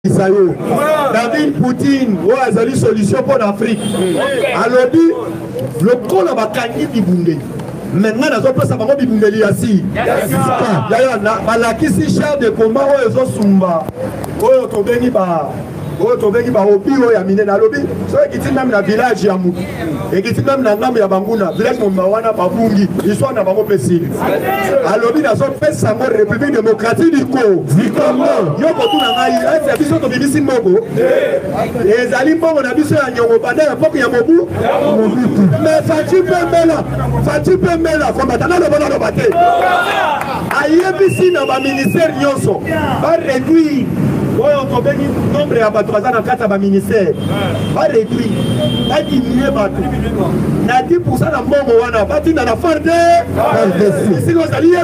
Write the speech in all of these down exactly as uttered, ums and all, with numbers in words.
David Poutine, ouais, c'est une solution pour l'Afrique. Alors, le col a bakani bibunde. Maintenant, nous avons passé à bibunde ici. Balakisi char de combat, ils ont sumba. Oh, tombé ni ba. Oh, tombé ni ba obi oh ya mine na lobi. So qui dit même na village ya mu. Et qui dit même na ngambe ya banguna, village mo mawana babungi. Ils sont na bango pesili. Alors, nous avons fait ça en République démocratique du Congo. Yo ko tuna ngai, c'est biso to bibisi moko. Et zali moko na biso ya nyongo banda ya poko ya mobu. Mais Fati Pembela, Fati Pembela, combattant le bonheur de battre. Ayebisi na ba ministère nyonso. Ba réduire. Oui, on trouve un nombre de battoirs dans quatre ministères. Va réduire, va diminuer bateau. Na dix pour cent dans mon wana, va dire dans la fin de. Si vous allez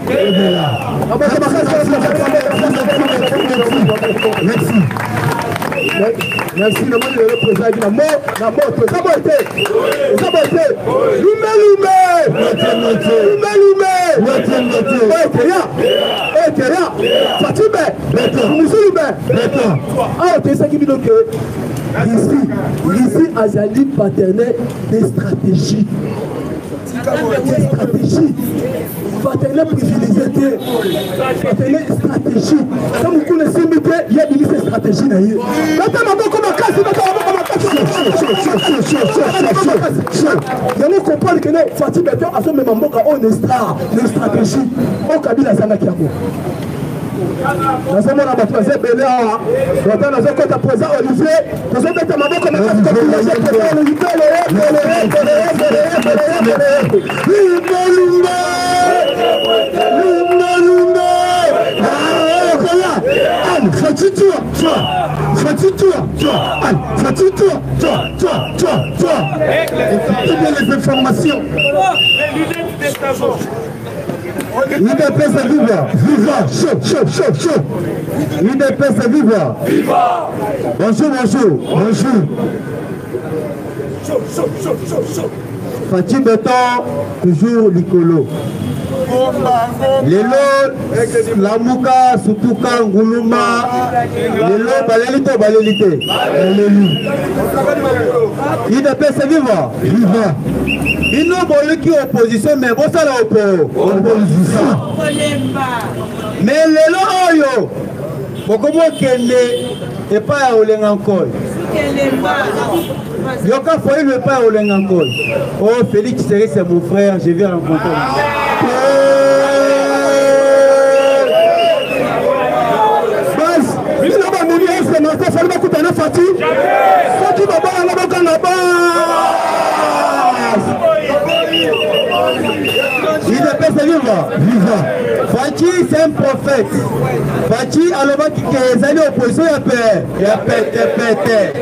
merci. Merci, le monde de représentant la mort, la mort, ça va être, ça va être, Lumé, Lumé, Lumé, Lumé, eh, Kéria, eh, Kéria, Fatime, Moussou Lumé, ah, ok, ça qui dit donc que, ici, ici, Azali partenaire des stratégies. Des stratégies. Partenaire privilégié, partenaire stratégie. Comme vous connaissez, il y a des stratégies. Il y a des comprendre que Fatih Beto a fait même un mot à une stratégie. Au Kabila Zanakiabo. Nous sommes là, nous sommes belé à nous sommes contre président Olivier, nous sommes mettre ma main comme un les informations. U D P S viva, viva, chaud, chaud, chaud, chaud. U D P S viva, viva. Bonjour, bonjour, bonjour. Chaud, chaud, chaud, chaud, chaud. Fatih Beto, toujours Licolo. Lelo, Lamouka, Sutuka, Nguluma, Lelo, Balelito, Balelite. U D P S viva, viva. Il n'a pas eu qui opposition, mais bon, ça l'a opposition. Mais les loyaux, pourquoi il n'est pas à Olengankol? Il n'y a pas de pas à Olengankol. Oh, Félix Serré, c'est mon frère, je viens rencontrer. Il ne peut se vivre. Fatih, c'est un prophète. Fatih, alors qu'il y a des années d'opposition, il y a paix. Il y a paix, il y a paix.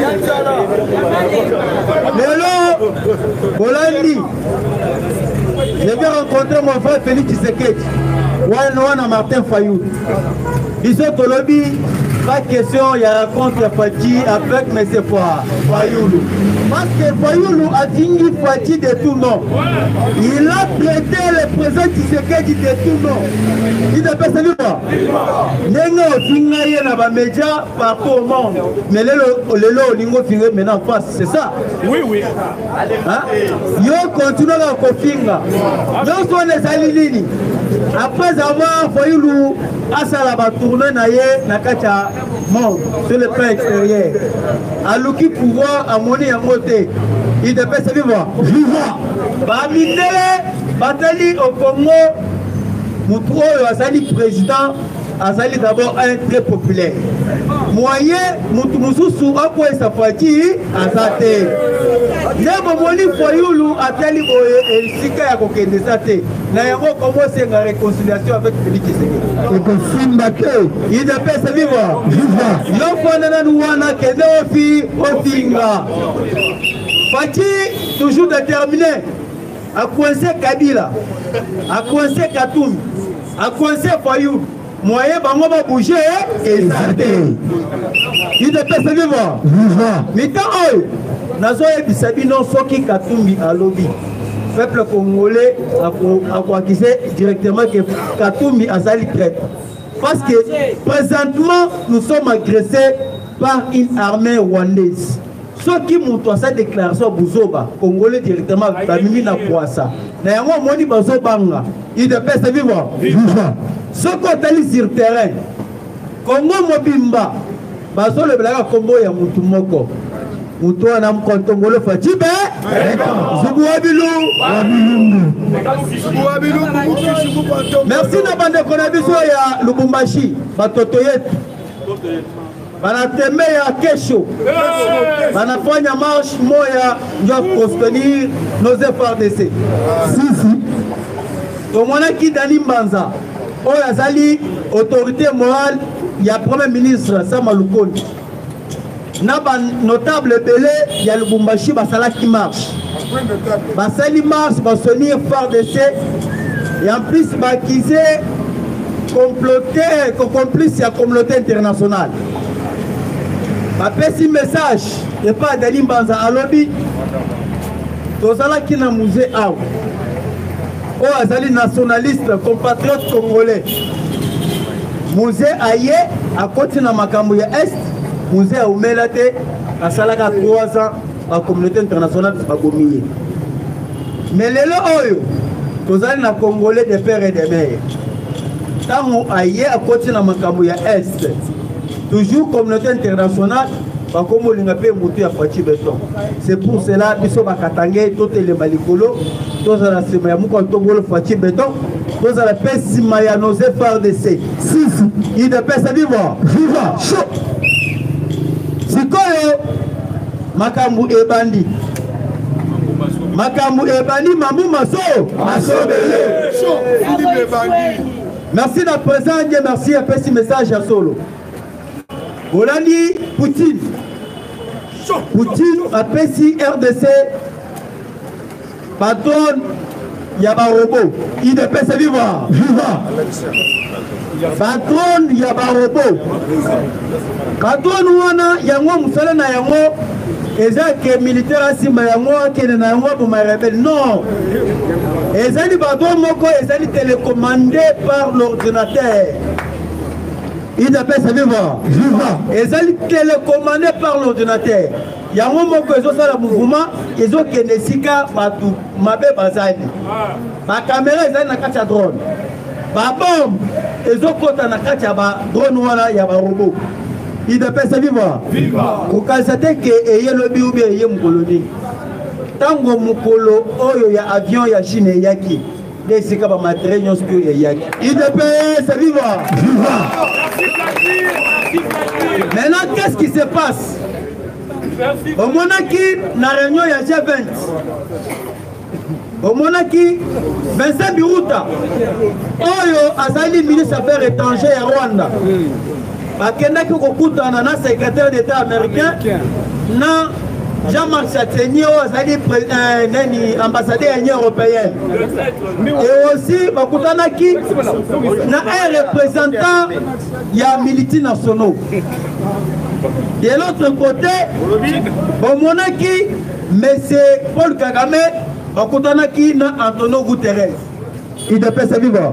Mais alors, Bolandi, je vais rencontrer mon frère Félix Tshisekedi. Wana Martin Fayou. Ils sont au lobby. Pas question, il y a contre Fatih avec M. Fayoulou. Parce que Fayoulou a fini Fatih de tout nom. Il a traité le président Tshisekedi de tout nom. Il a fait ça vivre. Nengo fingaye na ba média partout au monde. Mais le lelo lingo fingaye maintenant en face, c'est ça? Oui, oui. Hein? Yo continue à kofinga. Nous sommes les alilini. Après avoir Fayoulou à Salaba tourné naye nakacha monde sur le plan extérieur. Alouki pouvoir à monnaie à monter. Il devait se vivre. Vivant. Bamine, Batali au Congo, Moutro Azali président, Azali d'abord un très populaire. Moyen, Moutoussou Soura pour sa partie, Azate. Nebo Moni Foyoulou, Atali et Sika à Kokendesate. Nayango commence la réconciliation avec Félix Tshisekedi. Il devait se vivre. Vivant. Yopana Nouana, Kedofi, Ofinga. Fatih, toujours déterminé. À coincer Kabila, à coincer Katoum, à coincer Fayoulou. Moyen bango va bouger et zarder. Il ne peut se vivre. Mais quand on a dit non, Soki Katumbi à lobby. Peuple congolais a coaquisé directement que Katumbi a sali traite. Parce que présentement, nous sommes agressés par une armée rwandaise. Ce qui montre sa déclaration Bouzoba, Congolais directement, Bamimi na Kouassa. Nayango Moni Bazobanga, il de paix se vivre. Ce qu'on est sur le terrain, Congo Mobimba, Bazo le Blaga Congo ya Moutumoko. Moutoua Nam Kontongolo Fatibé, Zououabilou. Merci Nabande Konabiso ya Lubumbashi, Batotoyet. Banateme ya kesho banafanya marche moya doit soutenir nos F R D C. Sisi tomonaki Dani Mbanza oyo azali autorité morale ya premier ministre Sama Lukonde na ba notable belé ya Lubumbashi basalaki marche basali marche basoni F R D C et en plus bakisé comploter complice ya communauté internationale. Apesi message et pas Dani Mbanza alobi tozala ki na musée aw o azali nationaliste compatriote congolais musée aye akoti na makambo ya est musée aumela te asalaka trois ans la communauté internationale bagomiye mais lelo oyo tozali na congolais de père et de mère tango aye akoti na makambo ya est toujours communauté internationale, c'est pour cela que nous sommes à tout les malikolo, tous à la semaine, nous avons fait béton, tous à la paix, si Maya nos F R D C. Il de paix, ça vivre. Viva, chaud. Si quoi, Makambu et Bandi. Makambu et Bandi, Mamou Maso. Maso Belé. Merci d'être présent, Dieu merci, à ce message à Solo. Bolani Poutine. Poutine a pesi R D C patron Yabarobo. Il ne peut se vivre. Viva. Patron Yabarobo. Patron Wana Yango Moussala na Yango. Eza que militaire asima Yango kene na Yango pour ma rebelle. Non. Ezali patron moko ezali télécommandé par l'ordinateur. Il ne peut se vivre. Ils ont télécommandé par l'ordinateur. Il y a un moment où ils ont fait le mouvement, ils ont fait des sika partout. Mabé Bazali. Ma caméra, ils ont fait un drone. Ma bombe, ils ont fait un drone, il y a un robot. Il ne peut se vivre. Pour constater qu'il y a le bio, il y a un colonie. Tant que Mukolo, il y a un avion, il y a Chine, il y a qui. Il y a un matériel, il y a qui. Il ne peut se vivre. Maintenant, qu'est-ce qui se passe? Au Monaki, dans la réunion, il y a G vingt. Au Monaki, Vincent Biruta, Oyo, Azali, ministre des Affaires étrangères à Rwanda. Bakenda qui est un secrétaire d'État américain, na Jean-Marc Châtaignier, Azali, ambassadeur de l'Union européenne. Et aussi, Bakutanaki, na un représentant, il y a militaires nationaux. De l'autre côté, au Monaki, M. Paul Kagame, Bakutanaki, na Antonio Guterres. Il ne peut se vivre.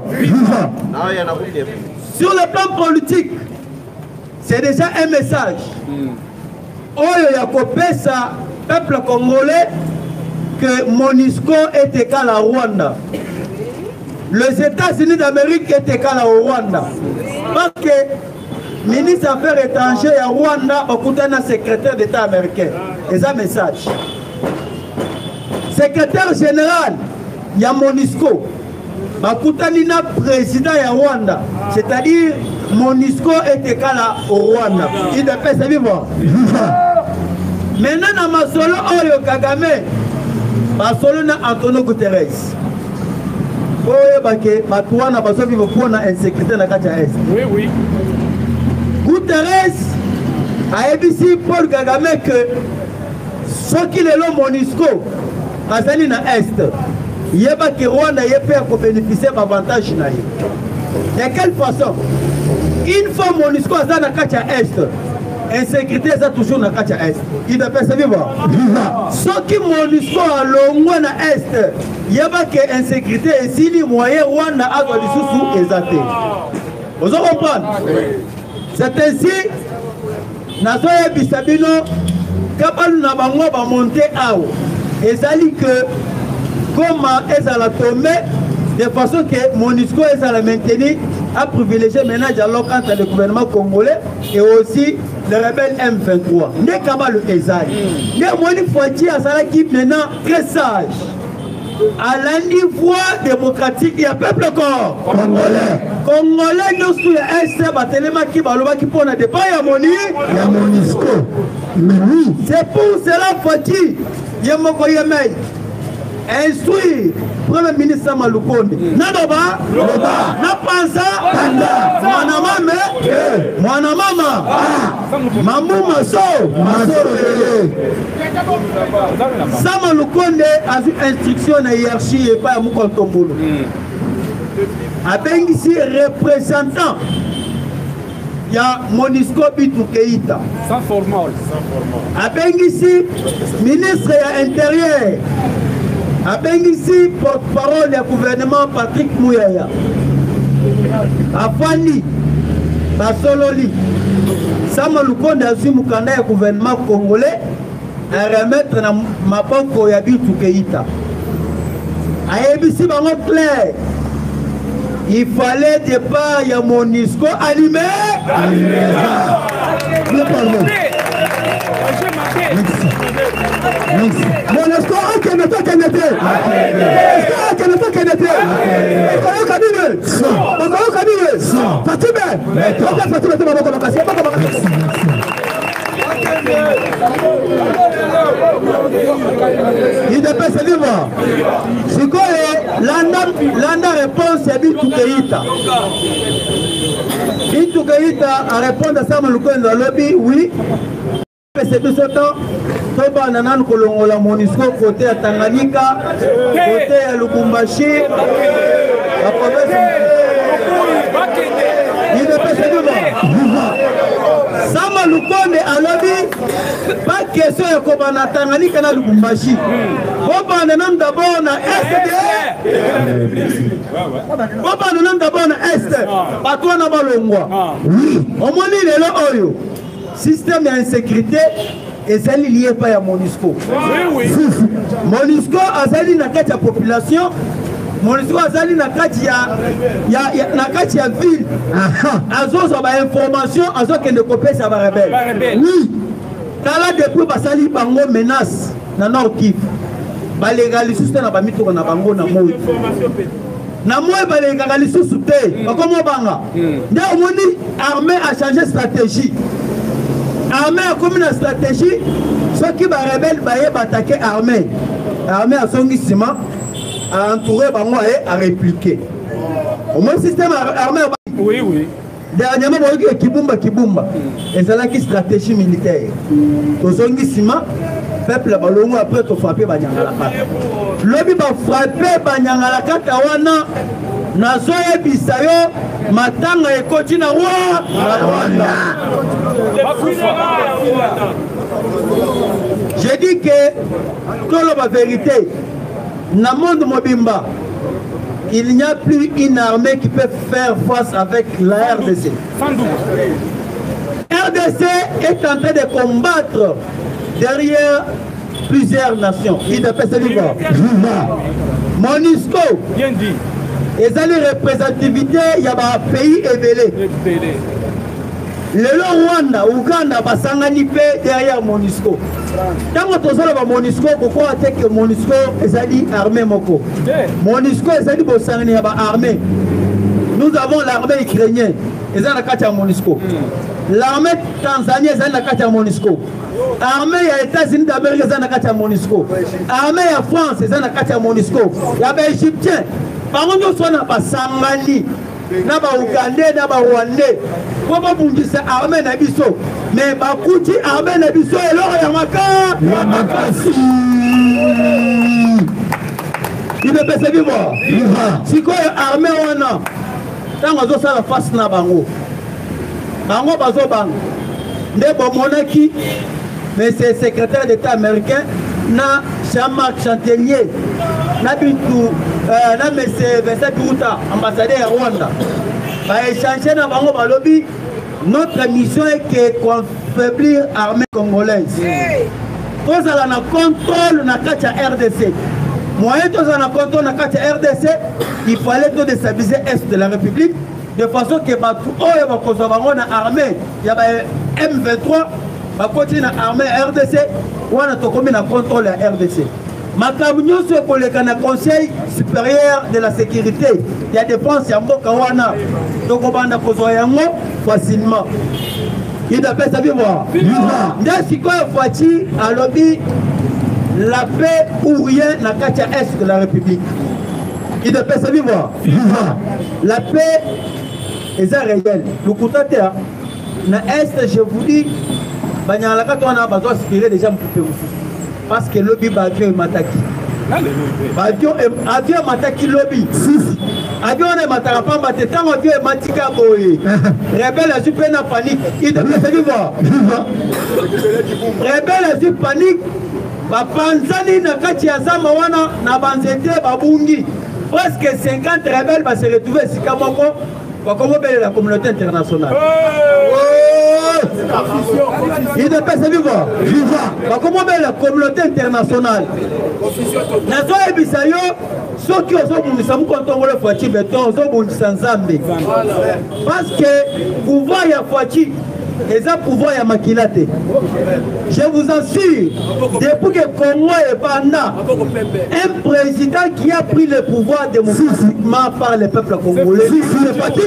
Sur le plan politique, c'est déjà un message. Oyo ya kopesa peuple congolais que MONUSCO est égal à Rwanda. Les États-Unis d'Amérique est égal au Rwanda. Parce que le ministre des Affaires étrangères à Rwanda a un secrétaire d'État américain. C'est un message. Secrétaire général, il y a MONUSCO. Il y a un président de Rwanda. C'est-à-dire MONUSCO est égal au Rwanda. Il ne peut se vivre. Maintenant, dans ma solo, Oyo Kagame, ma solo na Antonio Guterres. Oyo Bake, ma toi na baso vivre pour na insécurité na Katia Est. Oui, oui. Guterres a dit Paul Kagame que ce qu'il est là, MONUSCO, Azali na Est, il y a que Rwanda y peut bénéficier d'avantages. De quelle façon? Une fois MONUSCO Azali na Katia Est, insécurité est toujours dans Katia Est. Il ne peut se vivre. Ce qui MONUSCO a l'ongoué na Est, il y a que insécurité et si les moyens Rwanda a des sous-sous exatés. Vous comprenez? C'est ainsi, Nazoya Bisabino, Kapal Nabango va monter à haut. Et ça dit que, comment est-ce à la tomber, de façon que MONUSCO est à la maintenir, a privilégié maintenant le dialogue entre le gouvernement congolais et aussi le rebelle M vingt-trois. N'est qu'à le Ezali. N'est Moni Fouati à sa équipe maintenant très sage. À la niveau démocratique, il y a peuple corps congolais. Congolais, nous sommes un seul batelema qui va le qui pour ne pas y a Moni. Il y a MONUSCO. Oui. C'est pour cela Fouati. Il y a Moko Yemei. Instruire Premier ministre Samalukonde. Nadoba, Napanza, Mwana Mame, Mwana Mama, Mamou Maso, Samalukonde a vu instruction et hiérarchie et pas à Moukontombolo. Avec ici représentant, il y a MONUSCO Bitou Keïta. Sans formal. Avec ici, ministre de l'Intérieur. Avec ici, porte-parole du gouvernement Patrick Mouyaya. Afani, Basololi, Samalukonde a su Moukanda du gouvernement congolais à remettre dans ma banque Yabitou Keïta. A Ebisi Bango clair, il fallait départ, il y a MONUSCO allumé. Allumé. MONUSCO a Keneto Kenete. MONUSCO a Keneto Kenete. Okoyo Kabine. Okoyo Kabine. Fatime. Fatime Fatime Fatime Boko Bakasi. Boko Bakasi. Il dépêche se livre. C'est quoi l'anda réponse à Bintou Keïta. Bintou Keïta a répondu à ça dans le lobby, oui. C'est tout ce temps. Toba Nanan Kolongola MONUSCO côté à Tanganyika, côté à Lubumbashi, la province. Il dépêche se livre. Samalukonde a lobby, pas question de Kobana Tanganyika na Lubumbashi. Kobana nam d'abord na Est. Kobana nam d'abord na Est. Patwa na Balongwa. Au moins il est là oyo. Système d'insécurité et ça lié pas à MONUSCO. MONUSCO a sali na kati ya population. MONUSCO a sali na kati ya ya na kati ya ville. Azo so ba information, azo que ne copier ça va rebelle. Oui. Kala depuis ba sali bango menace na Nord Kivu. Ba légaliser na ba mito na bango na moi. Na moi ba légaliser sous te. Comment banga? Nda omoni armée a changé stratégie. Armée a comme une stratégie. Ceux qui va rebelle va attaquer armée. Armée a son ciment à entourer bango et à répliquer. Au moins système armé. Oui oui. Dernièrement, on a dit Kibumba Kibumba. Et c'est là qui stratégie militaire. Au Zongissima, peuple a ballon après te frapper Banyangalaka. L'homme va frapper Banyangalaka Tawana. Nazoye Bisayo, Matanga et Kotina Rwanda. J'ai dit que, dans la vérité, dans le monde Mobimba, il n'y a plus une armée qui peut faire face avec la R D C. R D C est en train de combattre derrière plusieurs nations. Il ne peut se dire MONUSCO. Bien dit. Et ça, les représentativités, il y a un pays évelé. Le Rwanda, Ouganda, Basangani derrière MONUSCO. Tant que tu as MONUSCO, pourquoi est-ce que MONUSCO est armée moko? MONUSCO est armée. Nous avons l'armée ukrainienne, et ça la MONUSCO. L'armée tanzanienne, c'est la MONUSCO. L'armée des États-Unis d'Amérique, c'est la MONUSCO. L'armée de France, c'est la MONUSCO. Il y a des Égyptiens. Par contre, nous sommes pas Sangani. Na ba Ougandais, na ba Rwandais. Pourquoi vous dites ça armée na biso? Mais ba kuti armée na biso et l'or yamaka. Yamakasi. Il ne peut se vivre. Si quoi armée wana. Tant que ça la face na bango. Bango bazo bang. Ne bon monaki. Mais c'est secrétaire d'État américain na Jean-Marc Chantelier. Na Bintou. Euh, là, mais c'est Vincent Biruta, ambassadeur à Rwanda. va échanger dans le lobby. Notre mission est que affaiblir l'armée congolaise. Tous allons en contrôle na R D C. Moyen tous allons en contrôle na R D C, il fallait tout déstabiliser l'Est de la République de façon que tout le monde ait armée. Il y a M vingt-trois, va continuer à armée R D C, ou on a tout comme un contrôle de la R D C. Makamnyo se pour le Conseil supérieur de la sécurité, il y a des défense ya mboka wana. Donc on va kozwa yango facilement. Il d'après ça vivre. Ndesi ko fati à lobby la paix ou rien na katia est de la République. Il d'après ça vivre. La paix est réelle. Le côté na est je vous dis banyala ka to na bazo aspirer déjà m'couper. Parce que lobby avion mataki. Avion avion mataki lobby. Avion ne mataka pas maté tant avion matika boy. Rebelle a super na panique. Il devait se vivre. Rebelle a super panique. Ba panzani na kati ya zama wana na banzete babungi. Presque cinquante rebelles va se retrouver si kamoko. Comment la communauté internationale? Il ne peut se vivre. Comment la communauté internationale? Nazo ebisayo soki ozobundisa mukontongo le Fati beton ozobundisa Nzambe. Parce que pouvoir ya Fati et ça pouvoir ya makilate. Je vous assure, depuis que Congo est pendant un président qui a pris le pouvoir démocratiquement par le peuple congolais, c'est Fati.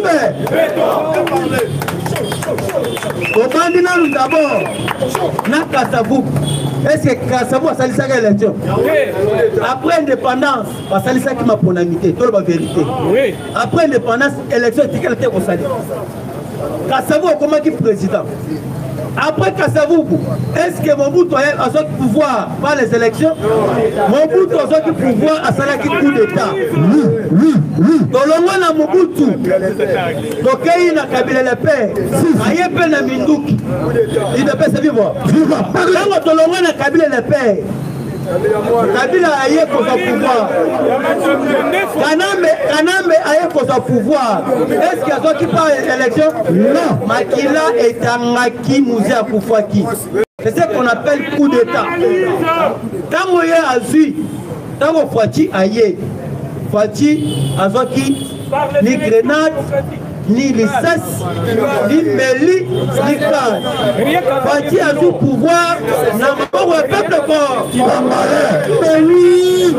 Au candidat nous d'abord, na Kassavou. Est-ce que Kassavou a sali sa élection? Après indépendance, a sali sa qui m'a pronamité, tout la vérité. Après indépendance, élection est quelle était au sali. Kassavou a comment qui président? Après Kassavou, est-ce que Mobutu a ce pouvoir par les élections? Mobutu a ce pouvoir à Salaki coup d'État. Oui, oui, oui. Dans le monde à Mobutu, donc il a Kabila le père, il y a peine à Mindouki. Il ne peut se vivre. Dans le monde à Kabila le père, Kabila a eu son pouvoir. Kanambe a eu son pouvoir. Est-ce qu'il y a d'autres qui parlent d'élection? Non. Makila est un Maki Mouzé à Koufouaki. C'est ce qu'on appelle coup d'État. Tant qu'il y a Azui, tant qu'il Fati a eu, Fati a Zoki, ni grenade, ni licence, ni Meli, ni Kaz. Fati a du pouvoir, n'a pas le peuple corps. Mais oui!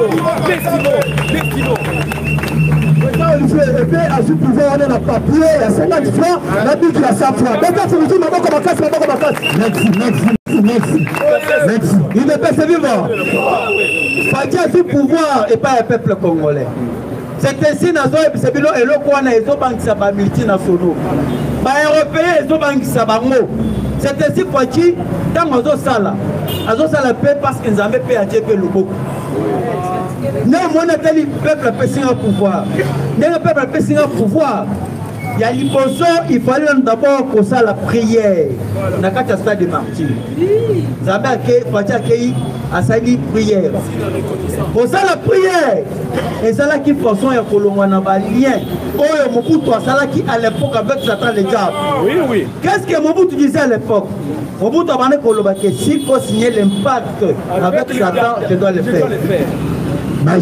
A du pouvoir, on a papier, il y a cinquante francs, la bille qui a cent francs. Maintenant, c'est vous, maman, comme ma casse, maman, comme ma casse. Merci, merci, merci. Merci. Il ne peut se vivre. Fati a du pouvoir et pas un peuple congolais. C'est ainsi dans le Sebilo et le coin et les banques saba multinationaux. Les Européens et les banques sabango. C'est ainsi Fati dans Azo Sala. Azo Sala paie parce qu'ils avaient payé à Dieu le beau. Non, mon atelier peuple peut signer un pouvoir. Le peuple peut signer un pouvoir. Il y a l'hyposo, il fallait d'abord pour ça la prière. On a quatre stades de martyrs. Zabé Fati accueilli à sa prière. Pour ça la prière. Et c'est là qui façon un colombian a lien. Oh, Mobutu a ça qui à l'époque avec Satan le diable. Oui, oui. Qu'est-ce que Mobutu disait à l'époque? Mobutu a dit que s'il faut signer l'impact avec Satan, je dois le faire. Mais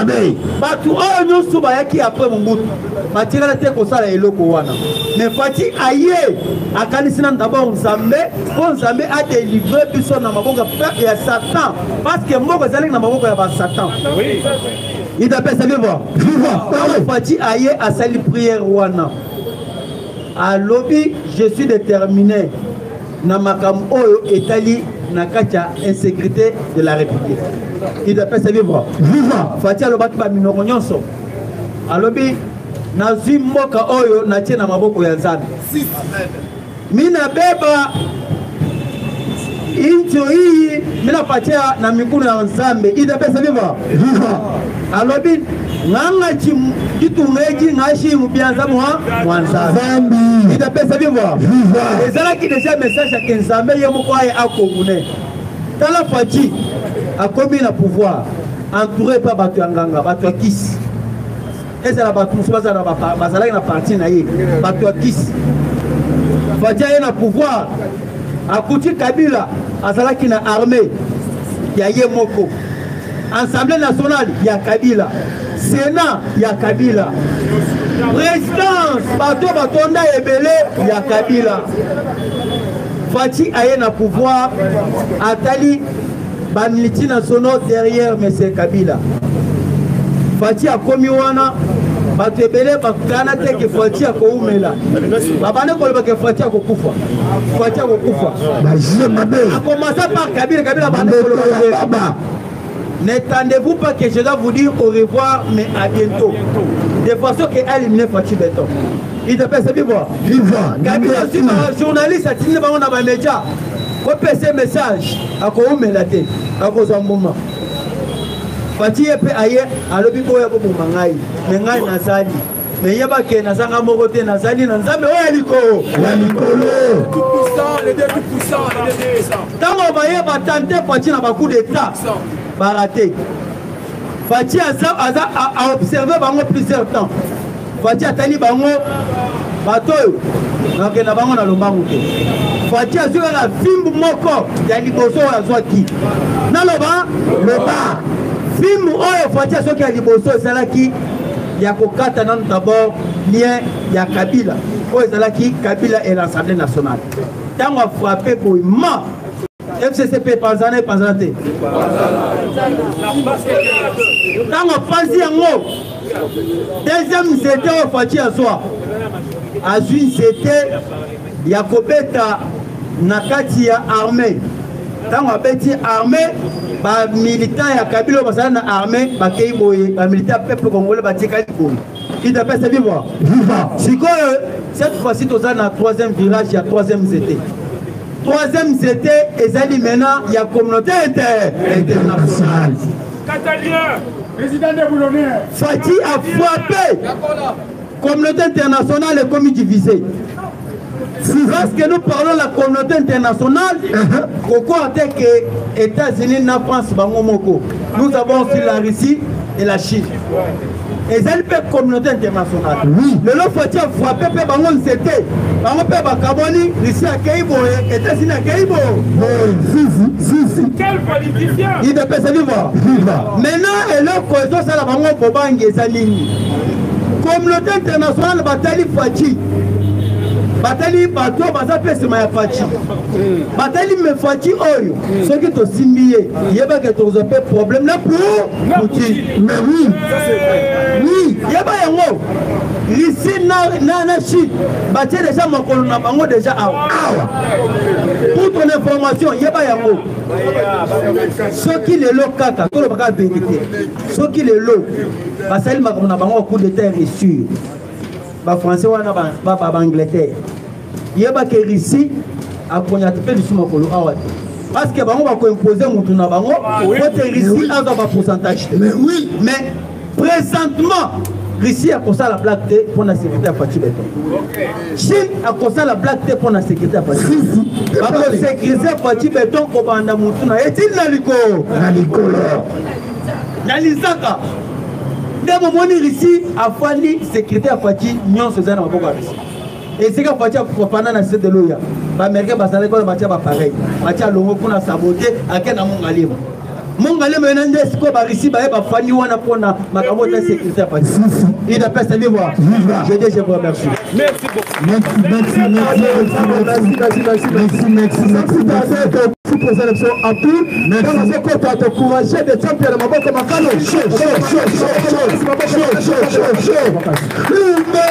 Fati aye akanisina d'abord Nzambe pour Nzambe a délivré biso na maboko ya Satan parce que mboko zali na maboko ya Satan. Oui. Il d'appelle ça vivre. Fati aye a sali prière wana. À lobby, je suis déterminé na makam oyo etali na katia insécurité de la République. Il d'appelle ça vivre. Vivant. Fati alobaki ba minoko nyonso. À lobby nazi mboka oyo natie na maboko ya Nzambe. Mina beba incho hii mina patia na mikono ya Nzambe. Ida pesa viva. Alobi nganga chim kitu ngeji ngashi mubianza mwa Nzambe. Ida pesa viva. Ezala ki déjà message ya Nzambe yemo kwa ya akongune. Tala Fati akomi na pouvoir entouré par batu nganga, batu kisi. Et c'est la bataille, c'est la partie naïe. Bateau Kiss. Fatia est na pouvoir. Akouti Kabila, Azala qui na armée. Il y a Yemoko. Assemblée nationale, il y a Kabila. Sénat, il y a Kabila. Présidence, bateau Batonda et Belé, il y a Kabila. Fati a na pouvoir. Atali, Banliti nationaux derrière M. Kabila. Fati a commis wana. Bato ebele bakana te ke Fati a koumela. Babane koloba ke Fati a kokufa. Fati a kokufa. A commencer par Kabila, Kabila babane koloba. N'attendez-vous pas que je dois vous dire au revoir, mais à bientôt. De façon qu'elle élimine Fati Beton. Il te passe vivre. Vivre. Kabila aussi un journaliste a tiré dans les médias. Pour passer message à koumela te. À cause d'un moment. Fati epe aye alobi boya ko mangai mengai nazali mais yaba ke nazanga mokote nazali na nzambe oya liko la likolo tout puissant les deux tout puissant les deux puissant tango baye batante Fati na bacoup d'état baraté Fati aza aza a observer bango plusieurs temps Fati atali bango batoyo donc na bango na lombango te Fati azuka la fimbu moko ya liboso ya zwaki na loba loba film oyo Fati soki ya liboso ezalaki ya kokata nanu d'abord lien ya Kabila oyo ezalaki Kabila et l'Assemblée nationale ntango afrappe boyema F C C P panzana e panzana te ntango apanzi yango deuxième nzete oyo Fati azwa azwi nzete ya kobeta na kati ya armée ntango abeti armée ba militant ya Kabila basala na armée ba kei boye ba militant peuple congolais ba tikali boye il te passe vivre vivant sikoyo cette fois-ci toza na troisième virage ya troisième zété troisième zété ezali maintenant ya communauté internationale Catalien président de Boulonnais Fati a frappé communauté internationale est comme divisée. Lorsque nous parlons de la communauté internationale, pourquoi est-ce que les États-Unis et la France, nous avons aussi la Russie et la Chine. Et c'est une communauté internationale. Le lot Fati a frappé, c'était Carboni, Russie à Kaibo, États-Unis à Kaibo. Quel politicien! Il ne peut pas vivre. Maintenant, et leur cohésion, c'est la banque pour Bang et Salini. Communauté internationale, Batali Fati. Batali bato baza pese ma Fati batali me Fati oyo ce qui to simbié yeba que to zope problème là pour Poutine mais oui ça c'est vrai oui yeba yango ici na na na Chine batie déjà makolo na bango déjà awa pour ton information yeba yango ce qui le lo kaka to baka vérité ce qui le lo basali makolo na bango coup d'état reçu ba français wana ba ba Angleterre yeba ke Russie a konya te du suma kolo awa parce que bango ba ko imposer mutu na bango côté Russie a ba pourcentage mais oui mais présentement Russie a kosa la blague te pour la sécurité à Fati Beton Chine a kosa la blague te pour la sécurité à Fati ba ko sécuriser Fati Beton ko banda mutu na etil na liko na likolo na lisaka Dès moni Russie a fallu sécurité à Fati nyon se zana maboko Russie. Et c'est que Fati a pendant la de l'Oya. Ba Américain basale ko ba tia ba pareil. Ba tia longo kuna saboter akena mongalima. Mongalima nende ko ba Russie ba ba fani wana pona makambo de sécurité à Fati. Il n'a pas salué voir. Je dis je vous remercie. Merci beaucoup. Merci merci merci merci merci merci merci merci pour cette élection en tout, mais dans ce côté, tu as encouragé des champions de Maboko Makalo. Chaud, chaud, chaud, chaud, chaud, chaud, chaud, chaud. Lumbe,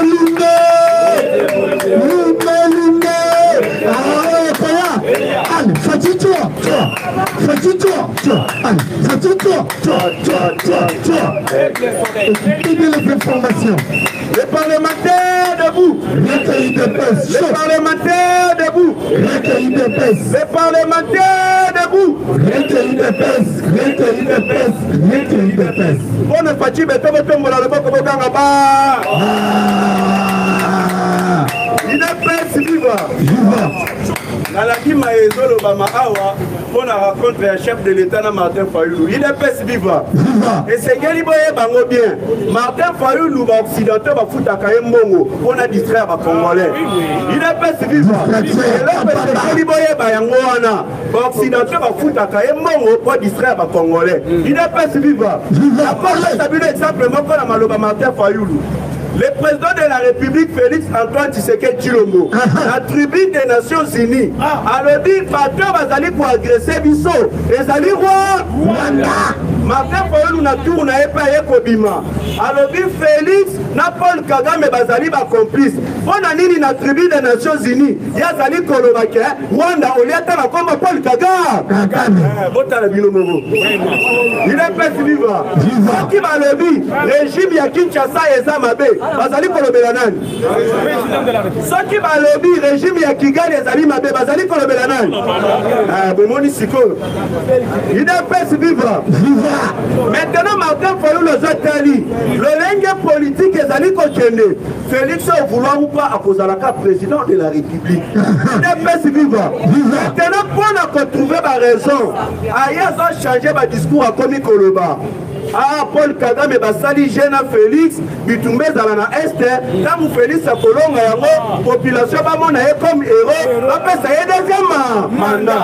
lumbe, lumbe, lumbe. Ah, Kaya. Allez, Fati, toi, toi. Fati, toi, toi. Allez, Fati, toi, toi, toi, toi, toi. Écoutez les informations. Les parlementaires debout. Recueil de presse. Les parlementaires debout. Recueil de presse. Les parlementaires debout. Recueil de presse. Recueil de presse. Recueil de presse. On ne fatigue pas tout le monde dans le bord de Gangaba. Il est presse vivant. Vivant. Nalaki Maezolo Bamaawa pour la rencontre un chef de l'État Martin Fayoulou. Il est pèse vivant. Et c'est que les boyers bango bien. Martin Fayoulou va occidental va foutre à Kayembongo pour la distraire à Congolais. Il est pèse vivant. Et là, c'est que les boyers bango va occidental va foutre à Kayembongo pour distraire à Congolais. Il est pèse vivant. La porte est stabilisée exactement comme la Maloba Martin Fayoulou. Le président de la République, Félix Antoine Tshisekedi Tshilombo, la tribune des Nations Unies, a dit Martin Bazali pour agresser Bisso. Et Zali Rwanda. Martin Fayoulou n'a tout n'a pas Kobima. Alors dit Félix n'a Paul Kagame Bazali ba complice. On a dit la tribune des Nations Unies. Il y a Zali Kolobake, Rwanda, on y a comme Paul Kagame. Il est pas vivant. Qui m'a le dit, régime Yakinshasa et Zamabe. Bazali kolobela nani soki balobi régime ya Kigali ezali mabe bazali kolobela nani ah bomoni siko il est pèse vivre maintenant Martin Fayoulou zotali lolenge politique ezali kokende Félix au vouloir ou pas à cause de la carte président de la République il est pèse vivre maintenant pour retrouver ma raison ailleurs ont changé ma discours à Komi Koloba. Ah, Paul Kagame basali jeune Félix bitumbe zala na Esther tamu Félix akolonga yango population ba mona ye comme héros ba pesa ye deuxième mandat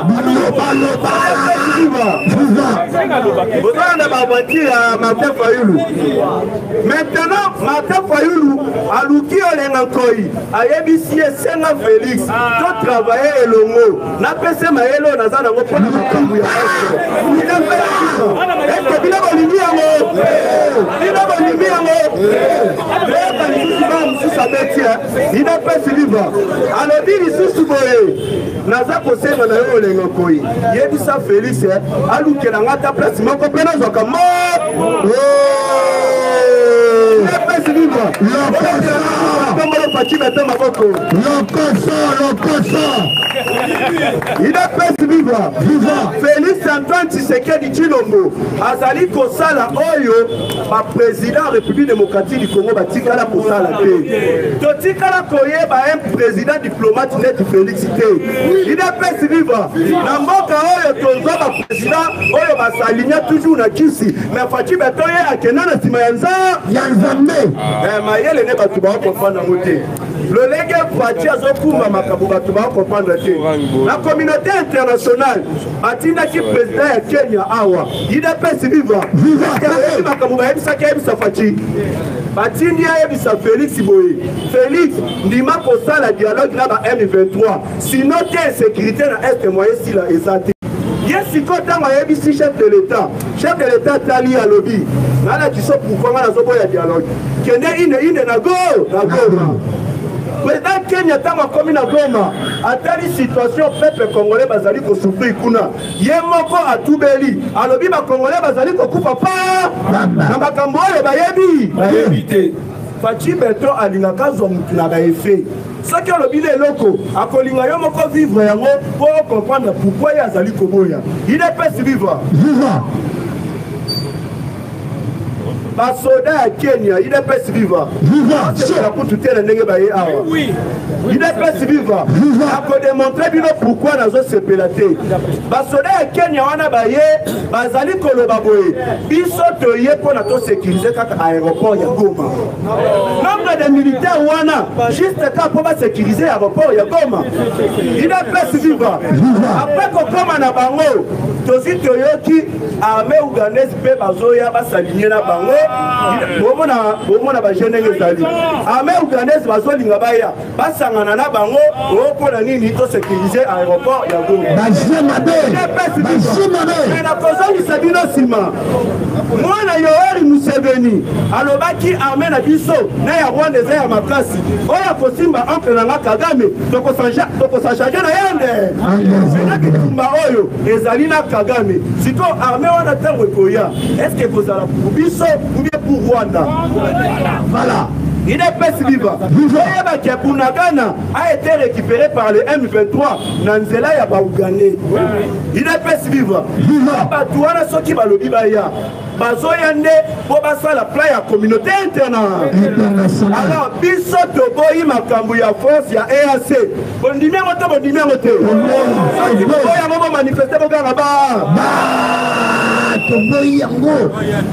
bozana ba bâtir à Martin Fayoulou. Maintenant Martin Fayoulou aluki olenga koi ayebisi esenga Félix to travailler elongo na pesa maelo na zana ngo pona makambu ya Esther est-ce que bila bolingi il a pas mis il n'a pas si libre. Alors, il est sous Naza Kosema na yo lengo koi. Yebi sa Félix alu kelanga ta place moko pena zoka mo. Oh! Il n'a pas si libre. Il n'a pas si libre. Félix Antoine Tshisekedi Tshilombo azali kosala oyo ba président République démocratique du Congo batikala kosala te. Totikala koyeba un président diplomate net Félix te. Il n'a pas si libre. Na mboka oyo tozo ba président oyo basalinya toujours na kisi mais fati betoye akena na sima yanza yanzambe. Eh mayele ne batu ba comprendre ngote. Le lege fati azokuma makabu batu ba comprendre te. La communauté internationale atina ki président ya Kenya awa. Il n'a pas si libre. Makabu ba ebisa ke ebisa fati. Batini ya ebisa Félix Boye. Félix ndima kosala dialogue na ba M vingt-trois. Sinon te sécurité na est moyen si la ezati. Yes, quand on a eu chef de l'État, chef de l'État Tali à lobby, là qui sont pour comment la zobo ya dialogue. Kenya ine ine na go, na Goma. Président Kenya tama komi na Goma, atali situation peuple congolais bazali ko souffrir kuna. Yemoko atubeli, à lobby ba congolais bazali ko kufa pa. Na makambo ya bayebi, bayebi te. Fachi beto alingaka zo mutu na ba effet. Ce qui est le bilan local, à Kolinga, il faut vivre pour comprendre pourquoi il y a Zali Koboya. Il est pas si vivant. Les soldats à Kenya, il est pas si vivant. C'est pour tout le monde. Oui. Il est pas si vivant. Il faut démontrer pourquoi nous avons séparé. Les soldats à Kenya, on a baillé, Bazali Kolobaboye. Ils sont toyés pour nous sécuriser l'aéroport Yagoma. Nombre de militaires, on a juste pour sécuriser l'aéroport Yagoma. Il est pas si vivant. Après qu'on commence à Bango, Tosi Toyoki, armée ougandaise, Bazoya, Basaligné na Bango. Bomona bomona ba jeune ngezali armée ougandaise bazolinga baya basangana na bango opona nini to sécuriser aéroport ya Goma bajema be bajema be na kozali sabino sima mwana Yoweri Museveni alobaki armée na biso na ya Rwanda za ya makasi oya kosimba entre na Kagame toko sanja toko sanja na yende na kitumba oyo ezali na Kagame siko armée wana tango koya est-ce que vous allez pour biso ou bien pour Rwanda. Voilà. Il est pas vivant. Bunagana a été récupéré par le M vingt-trois. Nanzela ya ba Ougandais. Il est pas vivant. Batouana soki balobi baya. Bazoyande pour basa la playa ya communauté internationale. Alors biso toboyi makambu ya force ya E A C. Bondimia moto bondimia moto. Boya momo manifester bokanga ba. Ba toboyi yango.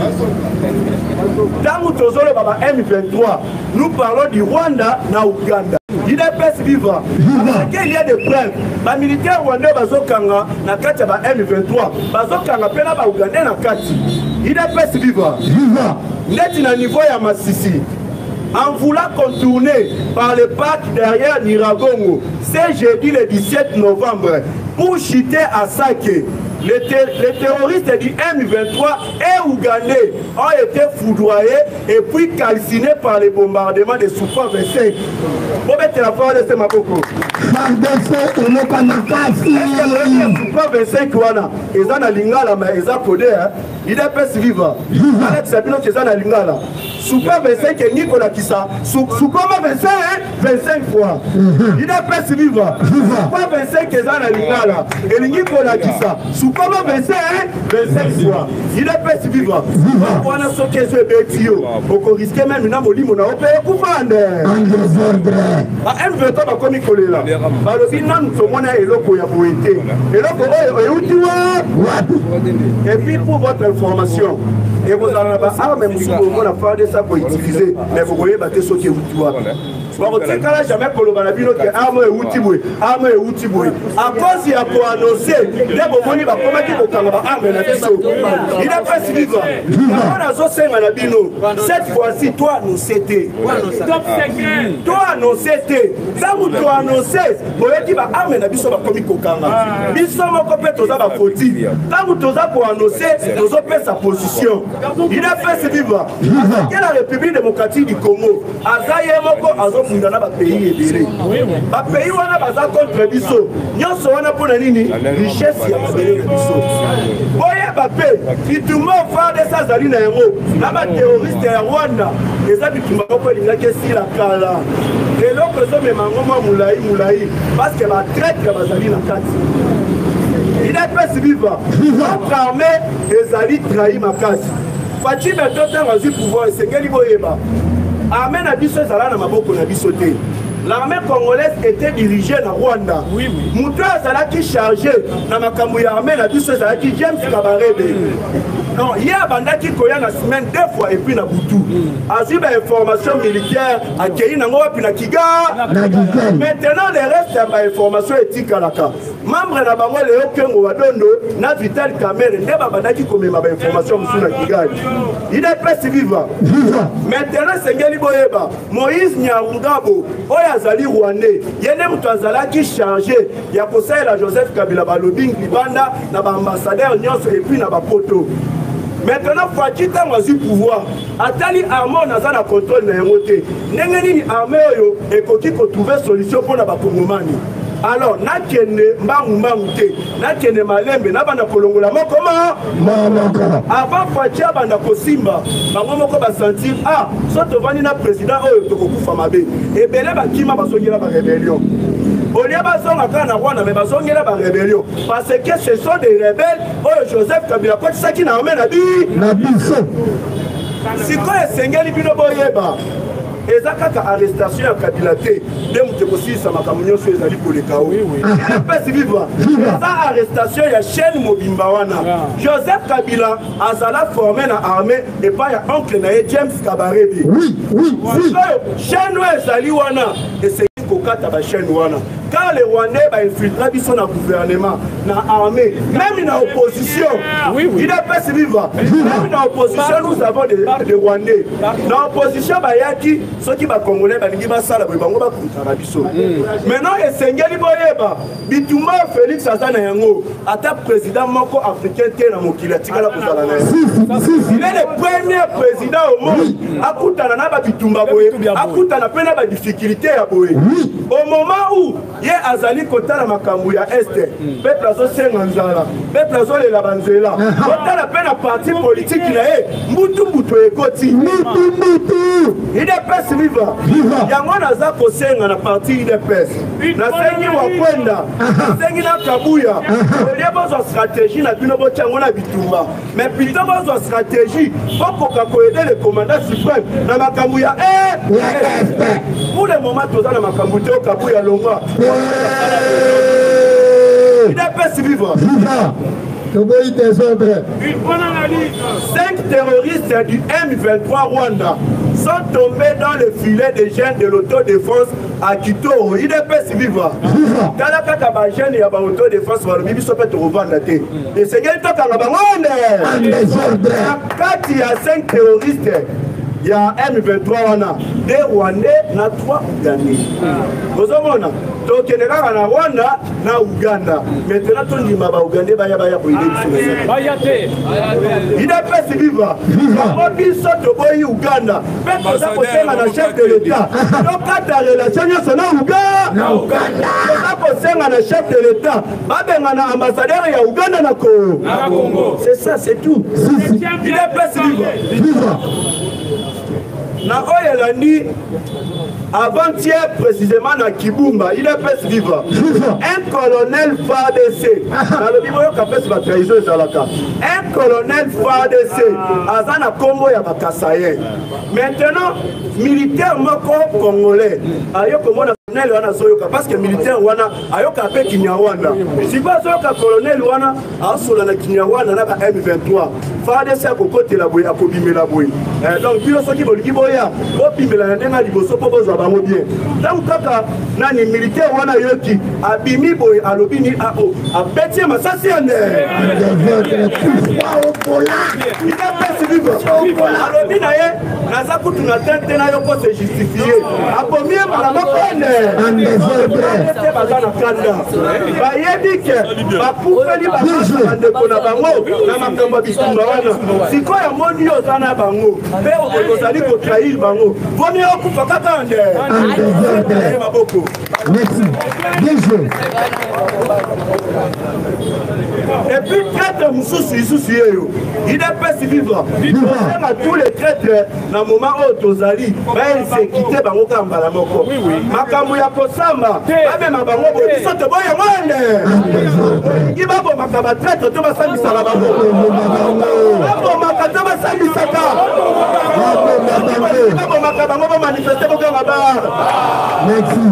Dans Tozolo Baba M vingt-trois, nous parlons du Rwanda na Ouganda. Il est pas vivant. Il y a des preuves. Les militaires rwandais bazokanga na kati ba M vingt-trois, bazokanga pena ba Ougandais na kati. Il est pas vivant. Net na niveau ya Masisi. En voulant contourner par le parc derrière Niragongo, c'est jeudi le dix-sept novembre, pour chuter à Sake. Les, les terroristes du M vingt-trois et Ougandais ont été foudroyés et puis calcinés par les bombardements des Super vingt-cinq. Vous mettez la parole de ce Maboko. Super vingt-cinq, ils ont un lingala, mais ils ont codé. Il est pas vivant. Alex Sabino, ils ont un lingala. Super vingt-cinq et Nicolas Kissa. Super vingt-cinq, vingt-cinq fois. Il est pas vivant. Super vingt-cinq, ils ont un lingala. Et Nicolas Kissa. Super vingt-cinq, vingt-cinq fois. Il est pas vivant. On a ce qui est bêtio. On risque même une amoulie, on a opéré pour vendre. M vingt-trois, comme il collait là. Et puis pour votre information, et vous avez pas arme, mais vous avez fait ça pour utiliser, mais vous voyez battre ce qui est utile. Bon, on ne peut jamais pour le balabino que arme est utile, arme est utile. À cause il y a pour annoncer, les bonbons va commettre au Canada arme la biso. Il a pas suivi quoi. On a zossé malabino. Cette fois-ci, toi nous c'était. Toi nous c'était. Ça vous doit annoncer. Vous avez dit va arme la biso va commettre au Canada. Biso mon copain toza va fauti. Quand vous toza pour annoncer, nous opère sa position. Il a fait ce vivre. Quelle la République démocratique du Congo. Azaye moko azo fundana ba pays ebele. Ba pays wana baza contre biso. Nyonso wana pona nini? Richesse ya mabele biso. Boye ba pe, kitumba fa de sa zali na yango. Na ba terroriste ya Rwanda, eza bitumba ko linga ke si la kala. Et l'autre zo me mangoma mulai mulai parce que ba traite ya bazali na kati. Il est pas vivant. Notre armée les alliés trahi ma case. Fati maintenant a eu pouvoir c'est quel niveau eba. Armée na biso sala na maboko na biso te. L'armée congolaise était dirigée na Rwanda. Oui oui. Mouto sala qui chargé na makambo ya armée na biso sala qui James Kabarebe. Non, il y a banda qui koya na semaine deux fois et puis na butu. Azu ba information militaire a keyi na ngoa puis na Kiga. Maintenant les restes ya ba information éthique à la cas. Membre na bango le Okengo Wadondo na Vital Kamere ne ba banda qui komema ba information musu na Kigali. Il est presque vivant. Maintenant Sengeli Boyeba, Moïse Nyarungabo, oya zali Rwandais. Yene mutu azala qui chargé ya kosaye la Joseph Kabila balobing libanda na ba ambassadeur nyonso et puis na ba poto. Maintenant, Fati a eu pouvoir. Atali Armand n'a pas contrôle de l'Émoté. N'engeni armée et Koki pour trouver solution pour la Bakongomani. Alors, n'a qu'une mbangou mbangouté, n'a qu'une malembe, n'a pas de kolongola. Comment? Avant Fati a banda kosimba, Mangomoko va sentir ah, soit vani na président oh Tokoku Famabe. Et Belé Bakima va sonner la rébellion. Olia bazonga kana Rwanda mais bazongela ba rébellion parce que ce sont des rebelles. Oh Joseph Kabila ko tsaki na amena bi na biso. Siko esengeli bino boyeba. Ezakaka arrestation ya Kabila te. Dem te kosi sa makamunyo so ezali ko le kao. Pesi vivre. Sa arrestation ya chaîne Mobimba wana. Joseph Kabila azala formé na armée et pas ya oncle na James Kabarebe. Oui, oui, oui. Chaîne ezali wana et c'est kokata ba chaîne wana. Quand les Rwandais va infiltrer biso na gouvernement, na armée, même dans l'opposition, oui, oui. Il est pas vivant. Même dans l'opposition, nous avons des, des Rwandais. Dans l'opposition, il y a qui, ceux qui sont congolais, ils vont faire la biso. Maintenant, et Sengeli Boyeba, Bitouma Félix Azana Yango, attaque président Moko africain Tena Mokila Tigala Bozalana. Il est le premier président au monde. Akutana na Bitouma Boye, Akutana pena ba difficulté à Boye. Au moment où ye azali kotala makambo ya este peuple azosenga nzala peuple azolela banzela kotala mpe na parti politike na ye mbutu mbutu ekoti idps viva yango naza kosenga na parti idps nasengi wakwenda nasengi na kabuya olie bozwa stratégie na bino botyango na bitumba mais plutôt bozwa stratégie bokoka koyede le commandant suprême na makambo ya pour le moment toza na makambo te okabuya longwa idps viva Une bonne analyse. Cinq terroristes du M vingt-trois Rwanda sont tombés dans le filet des jeunes de l'autodéfense à Kitoro. Il est pas si vivant. Quand la kaka jeune ya ba autodéfense va le bibi so peut revendre té. Et c'est gars toka na bangonde. Quand il y a cinq terroristes, il y a M vingt-trois wana, des Rwandais na trois Ougandais. Vous avez donc il y a na Rwanda na Ouganda. Maintenant tout le monde Ougandais baya baya pour aider. Baya té. Il est pas si vivant. On dit ça de boy Ouganda. Peut-être ça pour faire la chef de l'État. Donc quand la relation c'est na Ouganda. Na Ouganda. Ça pour faire la chef de l'État. Ba benga na ambassadeur ya Ouganda na Congo. C'est ça, c'est tout. Il est pas si vivant. Na Oyelandi, avant-hier précisément na Kibumba, il est pas vivant. Un colonel F A D C, dans le niveau qui a fait sa trahison, un colonel F A D C, Azana Congo ya Bakasaye. Maintenant, militaire moko congolais, ayo comme on colonel wana soyoka parce que militaire wana ayoka pe Kinyarwanda. Si pas soyoka colonel wana asola na Kinyarwanda na ba M vingt-trois. F A D C a kokote la boye akobimela boye. Donc bilo soki boliki boya, obimela na ndenga liboso po bozwa bango bien. Donc kaka nani militaire wana yoki abimi boye alobi ni a o abetie masasi ande. Il a pas suivi alobi na ye naza kutu na tente na yoko se justifier. Abomi malama kone. bayebi ke bapufeli bandeko na bango na makambo ya bitumba wana sikoyo moni oza na bango mpe ozali kotrahir bango vomi okufa kaka nde maboko. Merci. Bien joué. Et puis traître Moussoussou Issoussou yo. Il est pas si vivant. Il faut à tous les traîtres dans le moment où Tozali ben c'est quitté bango kambala moko. Makambo ya kosamba abe mabango bo bisote boya mwane. Ki babo makaba traître to basali sala bango. Babo makata basali saka. Babo makaba ngo manifester ko ngaba. Merci.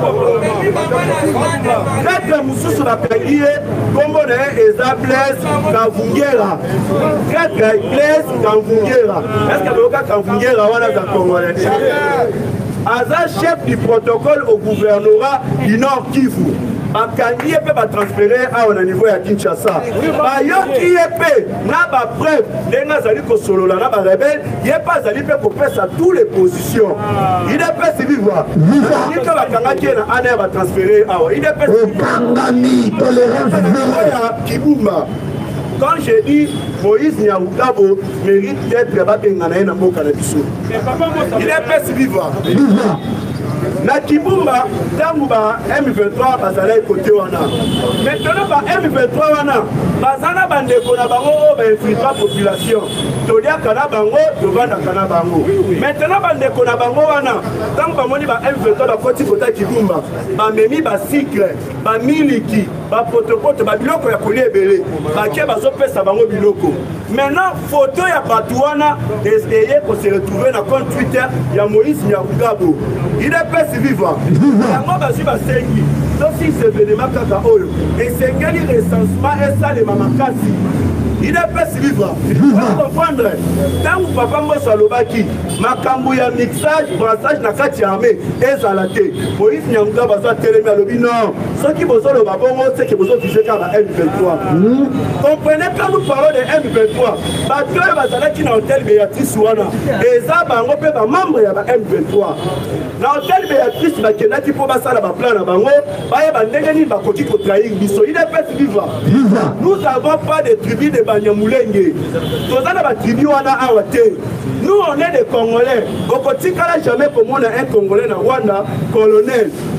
Traître Moussoussou na paye kombo na eza Blaise Kavungera. Traître Blaise Kavungera. Est-ce que boka Kavungera wana za Congolais? Aza chef du protocole au gouvernorat du Nord Kivu. Bakangi epe ba transférer à au niveau ya Kinshasa. Ba yoki epe na ba preuve denga zali ko solola na ba rebelle, yepa zali pe ko pesa tous les positions. Il est pas si vivant. Ni ka bakanga ki na ana ba transférer à. Il est pas Kangami tolérance zéro. Kibumba. Quand j'ai dit Moïse Nyarugabo mérite d'être babengana na mboka na biso. Il est pas si vivant. Na Kibumba, tangu ba M vingt-trois bazala côté wana. Maintenant ba M vingt-trois wana, bazana bandeko na bango ba infiltrer population. Tolia kana bango, tobanda kana bango. Maintenant bandeko na bango wana, tangu ba moni ba M vingt-trois ba koti kota Kibumba, ba memi ba cycle, ba miliki, ba protocole, ba biloko ya kolie ebele. Ba ke bazo pesa bango biloko. Maintenant photo ya Batouana essayer pour se retrouver dans compte Twitter ya Moïse Nyarugabo. Il est pas si vivant. Yango bazi basengi. Donc si c'est événement kaka oyo, et c'est quel recensement et ça les mamakasi. Il est pas si vivant. Vous comprendre. Tant que papa Mbosso alobaki, makambo ya mixage, brassage na kati ya armée ezalate. Moïse Nyarugabo baza télémé alobi non. Ceux qui bossent le babongo, c'est que vous avez fait la M vingt-trois. Comprenez quand nous parlons de M vingt-trois. Bateau bazala qui na hôtel Béatrice wana. Et ça bango pe ba membre ya ba M vingt-trois. Na hôtel Béatrice ba kena ki po basala ba plan na bango, ba ya ba ndenge ni ba koki ko trahir biso. Il est pas vivant. Nous n'avons pas de tribu de Banyamulenge. Tozana ba tribu wana awate. Nous on est des Congolais. Okotikala jamais pour moi un Congolais na Rwanda colonel.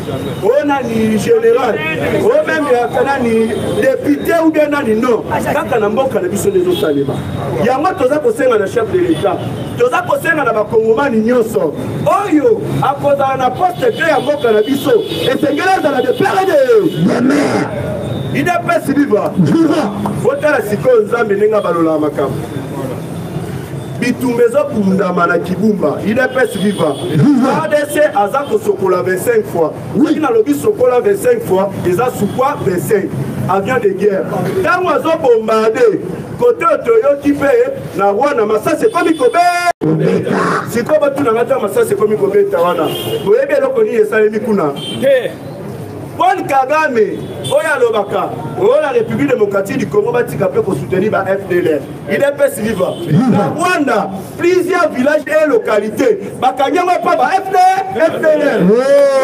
on a ni général, on même ni député ou bien ni non. Quand on a mboka na biso les autres salima. Yango toza kosenga na chef de l'État. Toza kosenga na ba Kongomani nyonso. Oyo akoza na poste clé ya mboka na biso. Et sengela za la de perdre. Il n'est pas si vivant. Vota la siko nzambe nenga balola makambo. Bitumbezo kundama na kibumba. Il n'est pas si vivant. A D C azako sokola vingt-cinq fois. Oui, na lobi sokola vingt-cinq fois, ils a sous quoi vingt-cinq avions de guerre. Quand on a bombardé, côté Toyota pe na Rwanda massa c'est comme Kobe. C'est comme tout na ngata massa c'est comme Kobe tawana. Boyebi eloko ni esalemi kuna. Paul Kagame, Oya Lobaka, la République démocratique du Congo va soutenir la F D L R. Il est pas si vivant. La Rwanda, plusieurs villages et localités. Bakanya va pas la F D L R.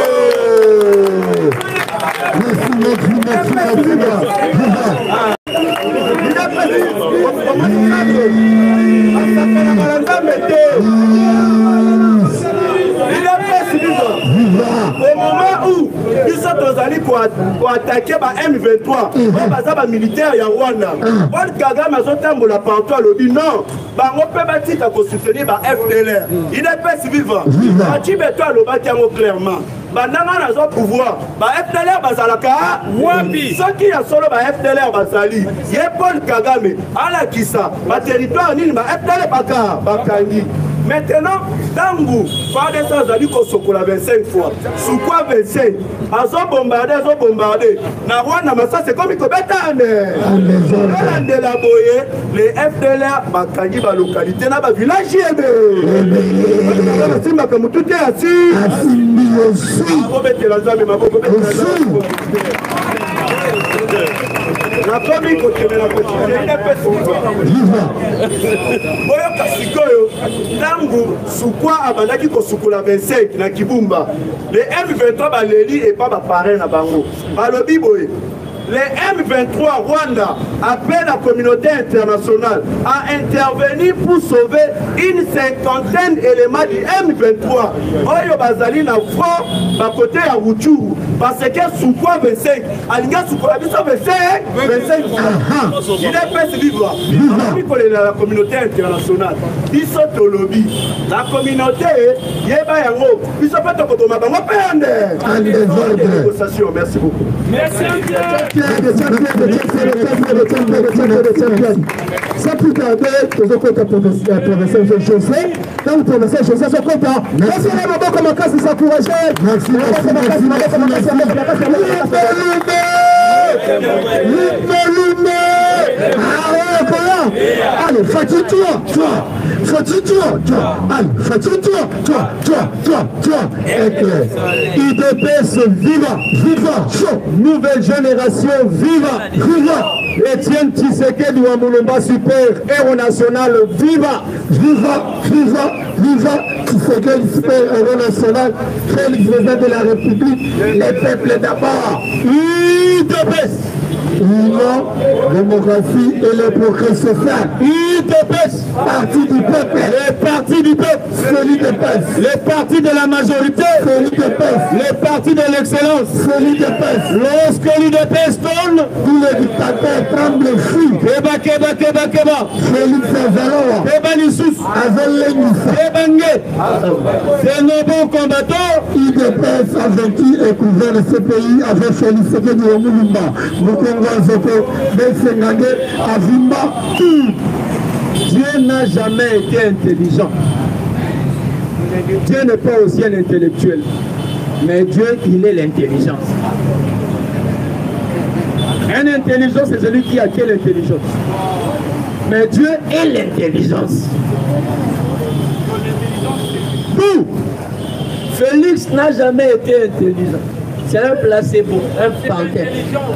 Au moment où ils sont allés pour attaquer M vingt-trois, les militaires de Rwanda, Paul Kagame a sorti partout à l'objet. Non, on peut bâtir pour soutenir la F D L R. Il n'est pas si vivant. Il est toi le bâtiment clairement. Banana n'a pas pouvoir. La F D L R bazalaka. Wapi. Ce qui a solo la F D L R bazali. Il y a Paul Kagame. Ala kisa. Ma territoire ni ma F D L R baka bakani. Maintenant, Dambou, Fade Sanzali Kosokola vingt-cinq fois. Sous quoi vingt-cinq? Azo bombardé, azo bombardé. Na Rwanda, ça c'est comme il faut bétane. De la boye, les F D L R, Bakani, la localité, na ba village yébe. Si ma comme tout est assis. Assis aussi. Ma bobe te la zame, ma bobe te la zame. La famille continue la continuer, il n'est pas Boyo Kasikoyo, Tango, Soukwa Abandaki Kosukula vingt-cinq, na Kibumba. Les M vingt-trois, Baléli et pas Baparé na Bango. Balobi Boye. Les M vingt-trois Rwanda appellent la communauté internationale à intervenir pour sauver une cinquantaine d'éléments du M vingt-trois. Oyo Bazali na front, à côté à Routourou. Parce que sous quoi vingt-cinq? Alinga sous quoi vingt-cinq? vingt-cinq fois. Il est fait ce vivre. La communauté internationale. Ils sont au lobby. La communauté, il y a pas un mot. Ils sont pas au Kotoma. On va perdre. Merci beaucoup. Merci. Sans plus tarder, nous avons fait un professeur José. Dans le professeur José, je suis content. Merci à vous comme un cas de s'encourager. Merci, merci, merci. Allez, fatigue-toi, toi, fatigue-toi, toi, allez, fatigue-toi, toi, toi, toi, toi, éclair. I D P S viva, viva, chaud, nouvelle génération, viva, viva. Etienne Tshisekedi Wamulomba super héros national, viva, viva, viva, viva. Tshisekedi super héros national, Félix président de la République, les peuples d'abord. I D P S. Union, démographie et le progrès social. I D P S, parti du peuple. Les partis du peuple. Celui de peuple. Les partis de la majorité. Celui de peuple. Les partis de l'excellence. Celui de peuple. Lorsque l'U D P S tourne, tous les dictateurs tremblent et fuient. Keba, keba, keba, keba. Félix Azaloa. Keba Lissous. Azalenissa. Keba Nge. C'est nos bons combattants. I D P S a vaincu et couvert ce pays avec Félix Tshisekedi Wamulomba. Dieu n'a jamais été intelligent. Dieu n'est pas aussi un intellectuel. Mais Dieu, il est l'intelligence. Un intelligent, c'est celui qui a quelle intelligence? Mais Dieu est l'intelligence. Nous, Félix n'a jamais été intelligent. C'est un placebo, un pantin.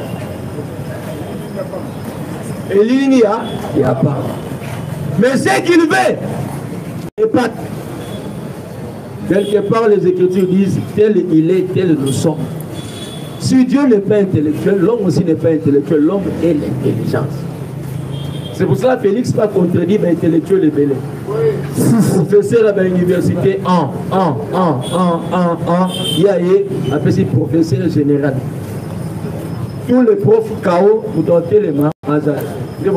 Et il n'y a, il n'y a pas. Mais ce qu'il veut, et pas. Quelque part, les Écritures disent tel il est, tel nous sommes. Si Dieu n'est pas intellectuel, l'homme aussi n'est pas intellectuel. L'homme est l'intelligence. C'est pour ça que Félix n'a pas contredit, mais intellectuel est belé. Si professeur à l'université en, en, en, en, en, en, il y a un professeur général. Tous les profs K O, vous donnez les mains, vous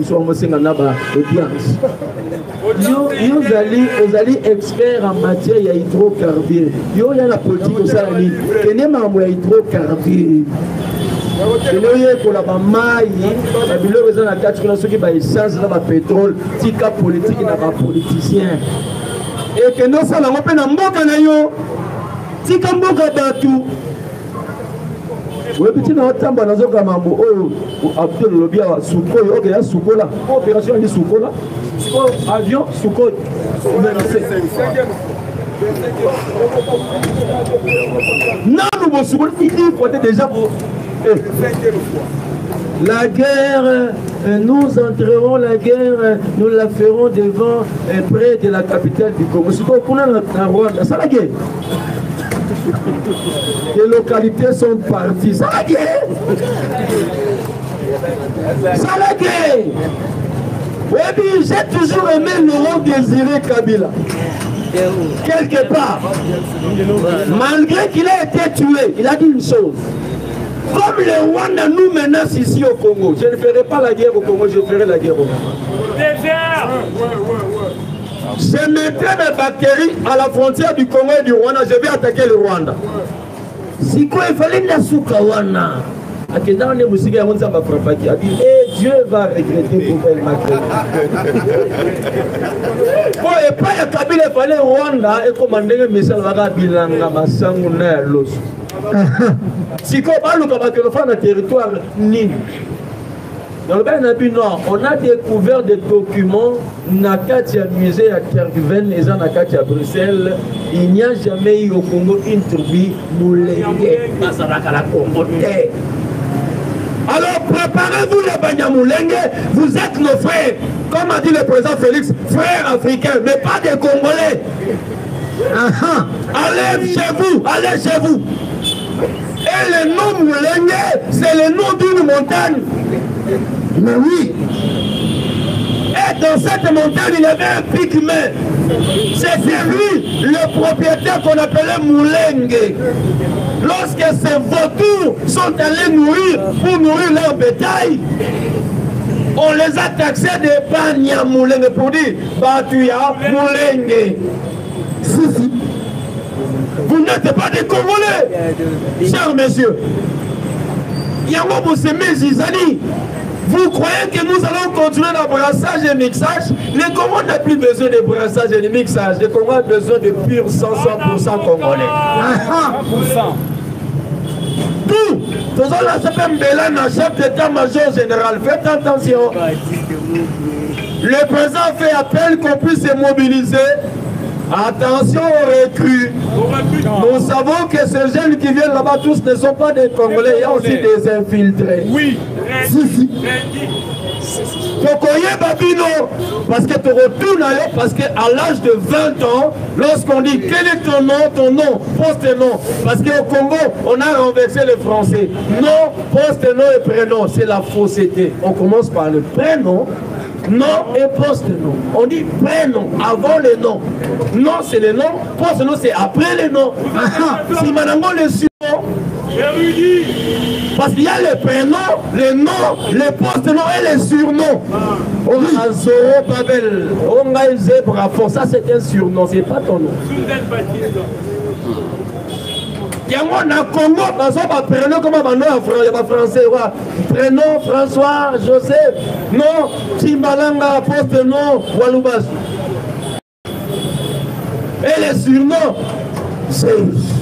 vous allez expert en matière de hydrocarbures. Vous avez la politique au Salani. Tenez ma hydrocarbures. Pour la maille, la bilan de la quatre ceux qui va essence dans le pétrole, tika politique et politicien. Et que nous sommes en train de mboka tika mboka batu. Oui, petit dans le temps, dans le Gamambo, Abdel Lobia, Souko, ok, Souko là, opération de Souko là, avion, Souko, non, nous Souko, il faut déjà pour. La guerre, nous entrerons la guerre, nous la ferons devant, près de la capitale du Congo. Souko, pour nous, Rwanda, c'est la guerre. Les localités sont parties. Ça la guerre. Ça la guerre. Oui, mais j'ai toujours aimé Laurent Désiré Kabila. Quelque part. Malgré qu'il a été tué, il a dit une chose. Comme le Rwanda nous menace ici au Congo, je ne ferai pas la guerre au Congo, je ferai la guerre au Congo. Je mettrai mes bactéries à la frontière du Congo et du Rwanda, je vais attaquer le Rwanda. Si quoi il fallait la soukawana. Et Dieu va regretter pour elle Macron. Bon, et pas il Kabila, il fallait Rwanda et commander le message à Bilanga, Massanguna, Los. Si quoi il fallait le territoire Nini. Dans le Bénin Nord, on a découvert des documents Nakatia musée à Kerguven et Nakatia à Bruxelles. Il n'y a jamais eu au Congo une tribu Moulenge. Alors préparez-vous les Banyamulenge, vous êtes nos frères, comme a dit le président Félix, frères africains, mais pas des Congolais. Uh-huh. Allez chez vous, allez chez vous. Et le nom Moulenge, c'est le nom d'une montagne. Mais oui. Et dans cette montagne, il y avait un pygmée. C'était lui, le propriétaire qu'on appelait Moulenge. Lorsque ces vautours sont allés nourrir, pour nourrir leur bétail, on les a taxés de Banya Moulenge pour dire Batuya Moulenge. Vous n'êtes pas des Congolais, chers messieurs. Yango Bossemé Zizani. Vous croyez que nous allons continuer le brassage et mixage? Les Congolais n'ont plus besoin de brassage et de mixage. Les Congolais ont besoin de pur cent pour cent congolais. Tout. Tout ça, là, ça fait Mbélana, chef d'état-major général. Faites attention. Le président fait appel qu'on puisse se mobiliser. Attention aux recrues. Nous savons que ces jeunes qui viennent là-bas, tous ne sont pas des Congolais, il y a aussi des infiltrés. Oui. Si, si. Tokoye Babino, parce que tu retournes ailleurs, parce qu'à l'âge de vingt ans, lorsqu'on dit quel est ton nom, ton nom, poste-nom, parce qu'au Congo, on a renversé le français. Nom, poste-nom et prénom, c'est la fausseté. On commence par le prénom. Nom et poste-nom. On dit prénom avant le nom. Nom c'est le nom, poste-nom c'est après le nom. Si maintenant le surnom, parce qu'il y a le prénom, le nom, le poste-nom et le surnom. On a Zoro Babel, on a Zebra Fond, ça c'est un surnom, c'est pas ton nom. Yango na Congo, bazo ba prénom comme ba nom en français, prénom François, Joseph, non, Timbalanga, poste nom, Walubas. Et les surnoms, c'est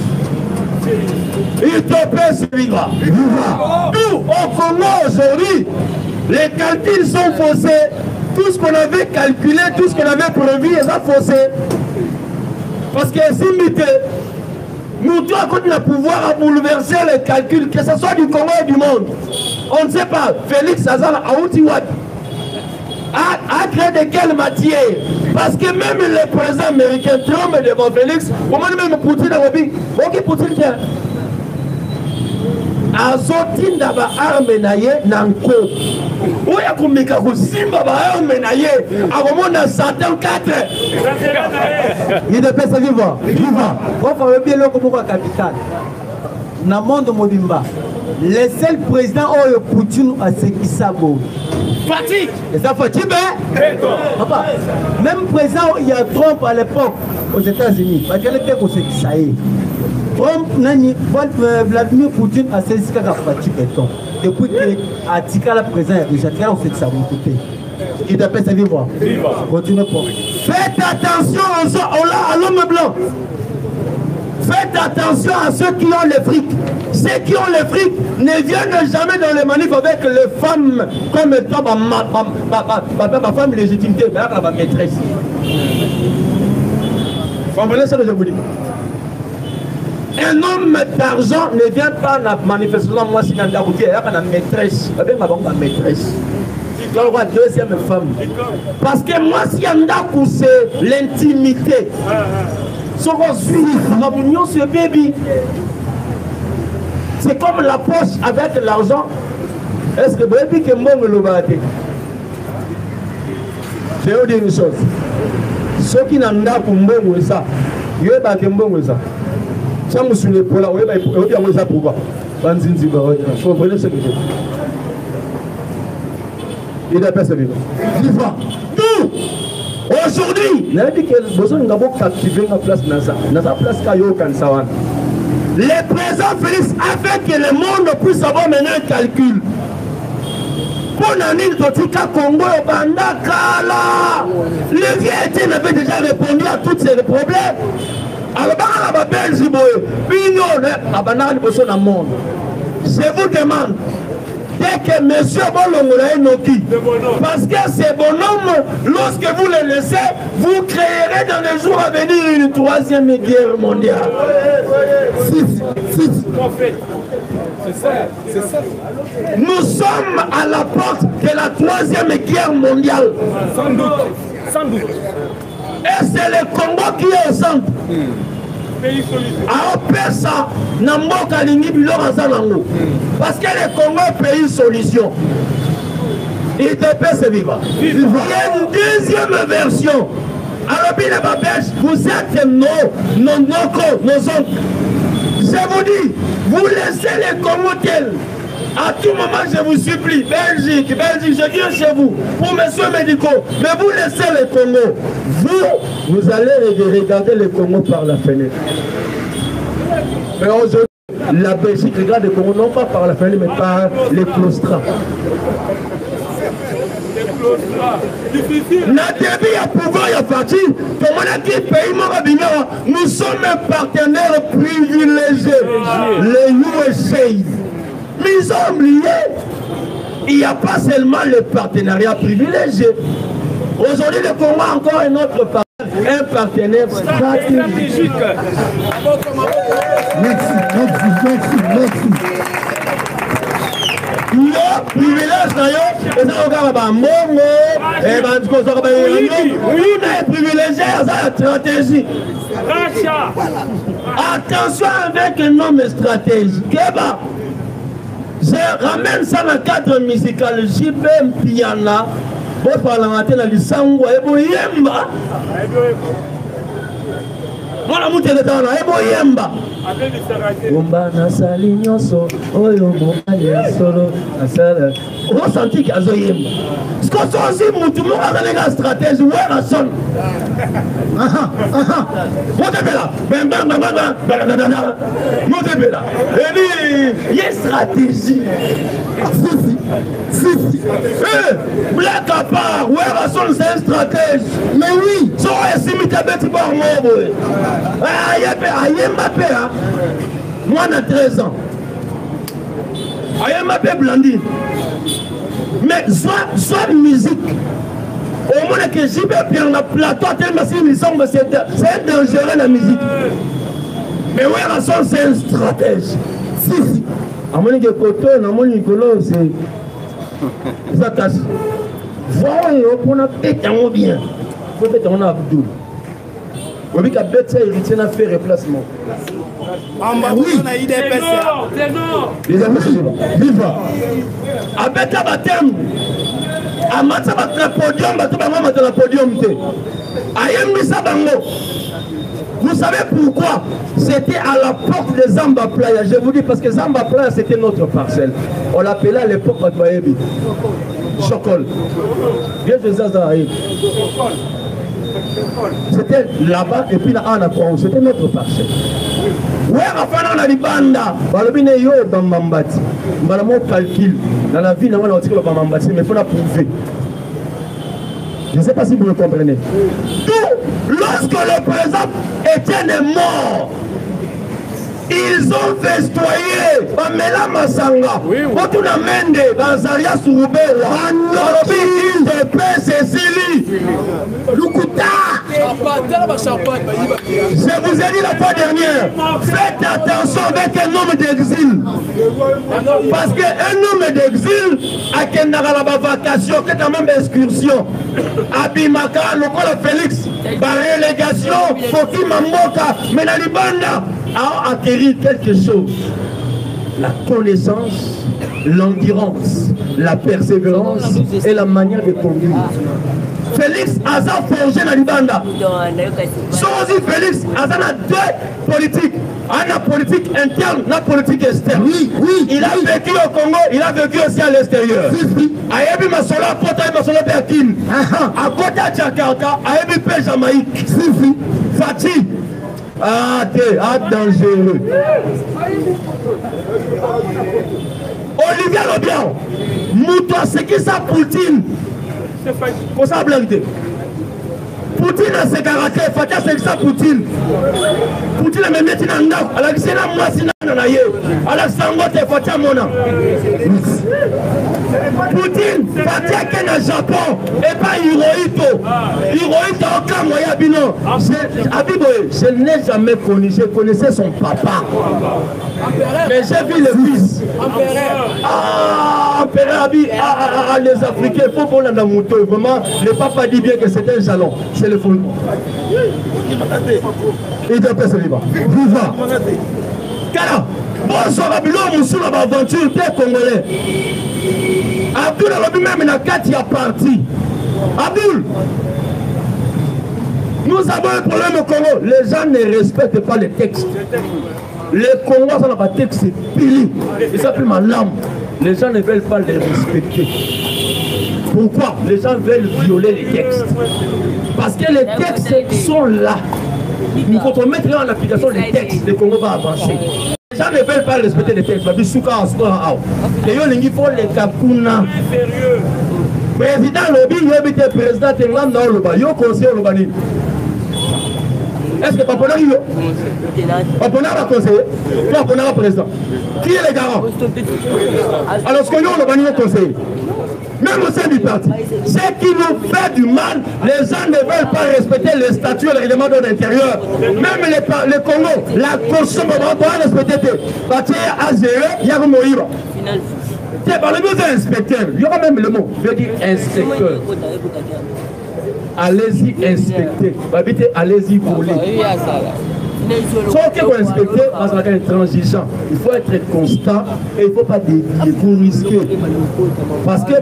il te plaît celui-là. Nous, au Congo aujourd'hui, les calculs sont faussés. Tout ce qu'on avait calculé, tout ce qu'on avait prévu, est faussé. Parce que c'est mythe. Nous tous, on a pouvoir à bouleverser les calculs, que ce soit du Congo et du monde. On ne sait pas. Félix Azala a Outiwad a créé de quelle matière? Parce que même le président américain Trump devant Félix, comment même Poutine a dit, ok Poutine tiens. Azotin d'aba arme naye nanko. oya komeka kosimba bayo menaye akomona Satan quatre il ne peut se vivre vivre kofa webi eloko moko ya capital na monde mobimba le seul président oyo Poutine asekisa boye fatigue et ça fatigue papa même président il y a Trump à l'époque aux États-Unis parce qu'elle était kosekisa ye Trump nani Vladimir Poutine asekisi kaka fatigue béton depuis que atikala président ya déjà tikala kosekisa moto te il ne peut se vivre continue pour faites attention à l'homme blanc. Faites attention à ceux qui ont les frics. Ceux qui ont les frics ne viennent jamais dans les manifs avec les femmes comme étant ma, ma, ma, ma, ma, ma femme légitimité, mais ma maîtresse. Vous comprenez ce que je vous dis? Un homme d'argent ne vient pas à la manifestation. Moi, si je suis ma maîtresse, ma maîtresse. Deuxième femme. Parce que moi, si je suis c'est l'intimité. C'est comme la poche avec l'argent. Est-ce que vous avez que moi le battre? Je vais vous dire une chose. Ceux qui n'ont pas de ça, ils ont pas de ça. Ça me suit pour la. Vous avez ça pourquoi? Vous comprenez ce que je dis? Il n'a pas ce vivre. Tout. Aujourd'hui, il a dit que besoin de captiver la place Nasa. Nasa place Kayo Kansawan. Le président Félix a fait que le monde puisse avoir maintenant un calcul. Pour l'année Totika Congo et Bandakala, le vieux Étienne avait déjà répondu à tous ces problèmes. Alors, la Belgique, je vous demande. Dès que M. Bolongola est Noki, parce que ces bonhommes, lorsque vous les laissez, vous créerez dans les jours à venir une troisième guerre mondiale. C'est ça, c'est ça. Nous sommes à la porte de la troisième guerre mondiale. Sans doute, sans doute. Et c'est le Congo qui est au centre. A opesa na mboka lingi biloko aza nango parce que le Congo est pays solution. Il peut se vivre. Il y a une deuxième version. Alors bien les babèches, vous êtes nos nos nos nos oncles. Je vous dis, vous laissez les Congo tels. À tout moment, je vous supplie, Belgique, Belgique, je viens chez vous pour mes soins médicaux. Mais vous laissez le Congo. Vous, vous allez regarder le Congo par la fenêtre. Mais aujourd'hui, la Belgique regarde le Congo non pas par la fenêtre, mais par les claustras. Nadebi à pouvoir y partir, comme on a dit, pays nous sommes un partenaire privilégié, les U S A. Mais ils ont oublié, il n'y a pas seulement le partenariat privilégié. Aujourd'hui, le Congo a encore un autre partenaire, un partenaire stratégique. Merci, merci, merci, merci. Le privilège d'ailleurs, et ça regarde à Mongo, et ben du coup ça regarde à Yoyo, on est privilégié à la stratégie. Attention avec un homme stratégique. Je ramène ça dans le cadre musical. J B Piana, votre parlementaire dans le sango, et vous yemba. Voilà, vous êtes dans la Eboyemba. Umba nasali nyoso, oyo mobali solo, nasala. On sentit qu'il y a Zoyemba. Ce qu'on sent aussi, tout le monde a une stratégie, où est la sonne? Ah ah, montez là, ben ben ben ben ben, montez là. Il y a une stratégie. Eh, black à part, où est la sonne, c'est une stratégie. Mais oui, ça est simité à Betty Barmo. Ah, il y a Mbappé, hein. Moi, on a treize ans. Il y a Mbappé Blandine. Mais soit, soit musique. Au moins que j'y vais bien dans le plateau, tellement c'est c'est dangereux la musique. Mais ouais, la sonne, c'est une stratégie. Si, si. À mon que côté, à mon Nicolas, c'est ça casse. Voyez, on a fait un bien. Il faut faire un abdoul. On dit qu'à bête, ça, il tient à faire replacement. Oui, c'est non, c'est non. Les amis, c'est bon. Viva. À bête, à baptême. amata batala podium, bato bango batala podium te. Ayembisa bango. Vous savez pourquoi? C'était à la porte de Zamba Playa. Je vous dis parce que Zamba Playa c'était notre parcelle. On l'appelait à l'époque Batwaebi. Chocol. Bien de Zazaï. C'était là-bas et puis là en Accron. C'était notre parcelle. Ouais, enfin on a dit banda. Balobine yo bambambati. Balamo calcul. Dans la vie, on a dit que bambambati, mais il faut la prouver. Je ne sais pas si vous le comprenez. Tout, lorsque le président Étienne est mort, ils ont festoyé Pamela Masanga, Otuna Mende, Banzaria Souroubé, Wanobi, de P. Cécilie, Lukuta. Je vous ai dit la fois dernière, faites attention avec un homme d'exil. Parce qu'un homme d'exil, à Kendara la vacation, qui est quand même excursion, Abimaka, Lokola Félix, par relégation, Foki Mamboka, Menalibanda, a acquéri quelque chose. La connaissance, l'endurance, la persévérance et la manière de conduire. Félix Aza forgé dans Libanda. Sozi Félix Aza a deux politiques. La politique interne, la politique externe. Oui, oui. Il a vécu au Congo, il a vécu aussi à l'extérieur. Ayebi Masola, Pota Masola Berkin. À côté de Jakarta, Ayebi P. Jamaïque. Fatih. Ah, t'es ah, dangereux. Olivier Lobian, Moutoua, c'est qui ça, Poutine? Pour ça, blague. Poutine a ses caractères, Fatia c'est qui ça, Poutine? Poutine a même mis un ndaf, alors que c'est là, moi, c'est là, alors que c'est un mot, c'est Fatia Mona. Poutine, Fatia qui est au Japon, et pas Hirohito. Hirohito, aucun moyen, Bino. Je n'ai jamais connu, je connaissais son papa. Mais j'ai vu le fils. Ah, Empereur, les Africains, il faut qu'on ait un mouton. Vraiment, le papa dit bien que c'est un jalon. C'est le fondement. Il doit passer libre. Viva. Kala, bonsoir à Bilo, Moussou, la aventure, t'es congolais. Abdul a même la carte, il y a parti. Abdul, nous avons un problème au Congo. Les gens ne respectent pas les textes. Les Congolais, ça n'a pas de texte, c'est pili. Ils s'appellent ma lampe. Les gens ne veulent pas les respecter. Pourquoi? Les gens veulent violer les textes. Parce que les textes sont là. Nous, quand on mettra en application les textes, le Congo va avancer. Les gens ne veulent pas respecter les textes. Les gens il faut les kakuna. Président Lobi, il y a président Tengam dans le bas. Il y a conseiller au Bani. Est-ce que Papona est là? Papona va conseiller. Papona va président. Qui est le garant? Alors, ce que nous, on va conseiller. Même au sein du parti, ce qui nous fait du mal, les gens ne veulent pas respecter les statuts et les règlements de l'intérieur. Même les, les Congo, la Constitution va pas respecter. Parce qu'il y a zéro, il y a Moïba. Parlez-nous d'un inspecteur, il y aura même le mot, je veux dire inspecteur. Allez-y inspecter, allez-y voler. Sauf que pour inspecter, on va être transigeant. Il faut être constant et il ne faut pas dévier, il faut risquer. Parce que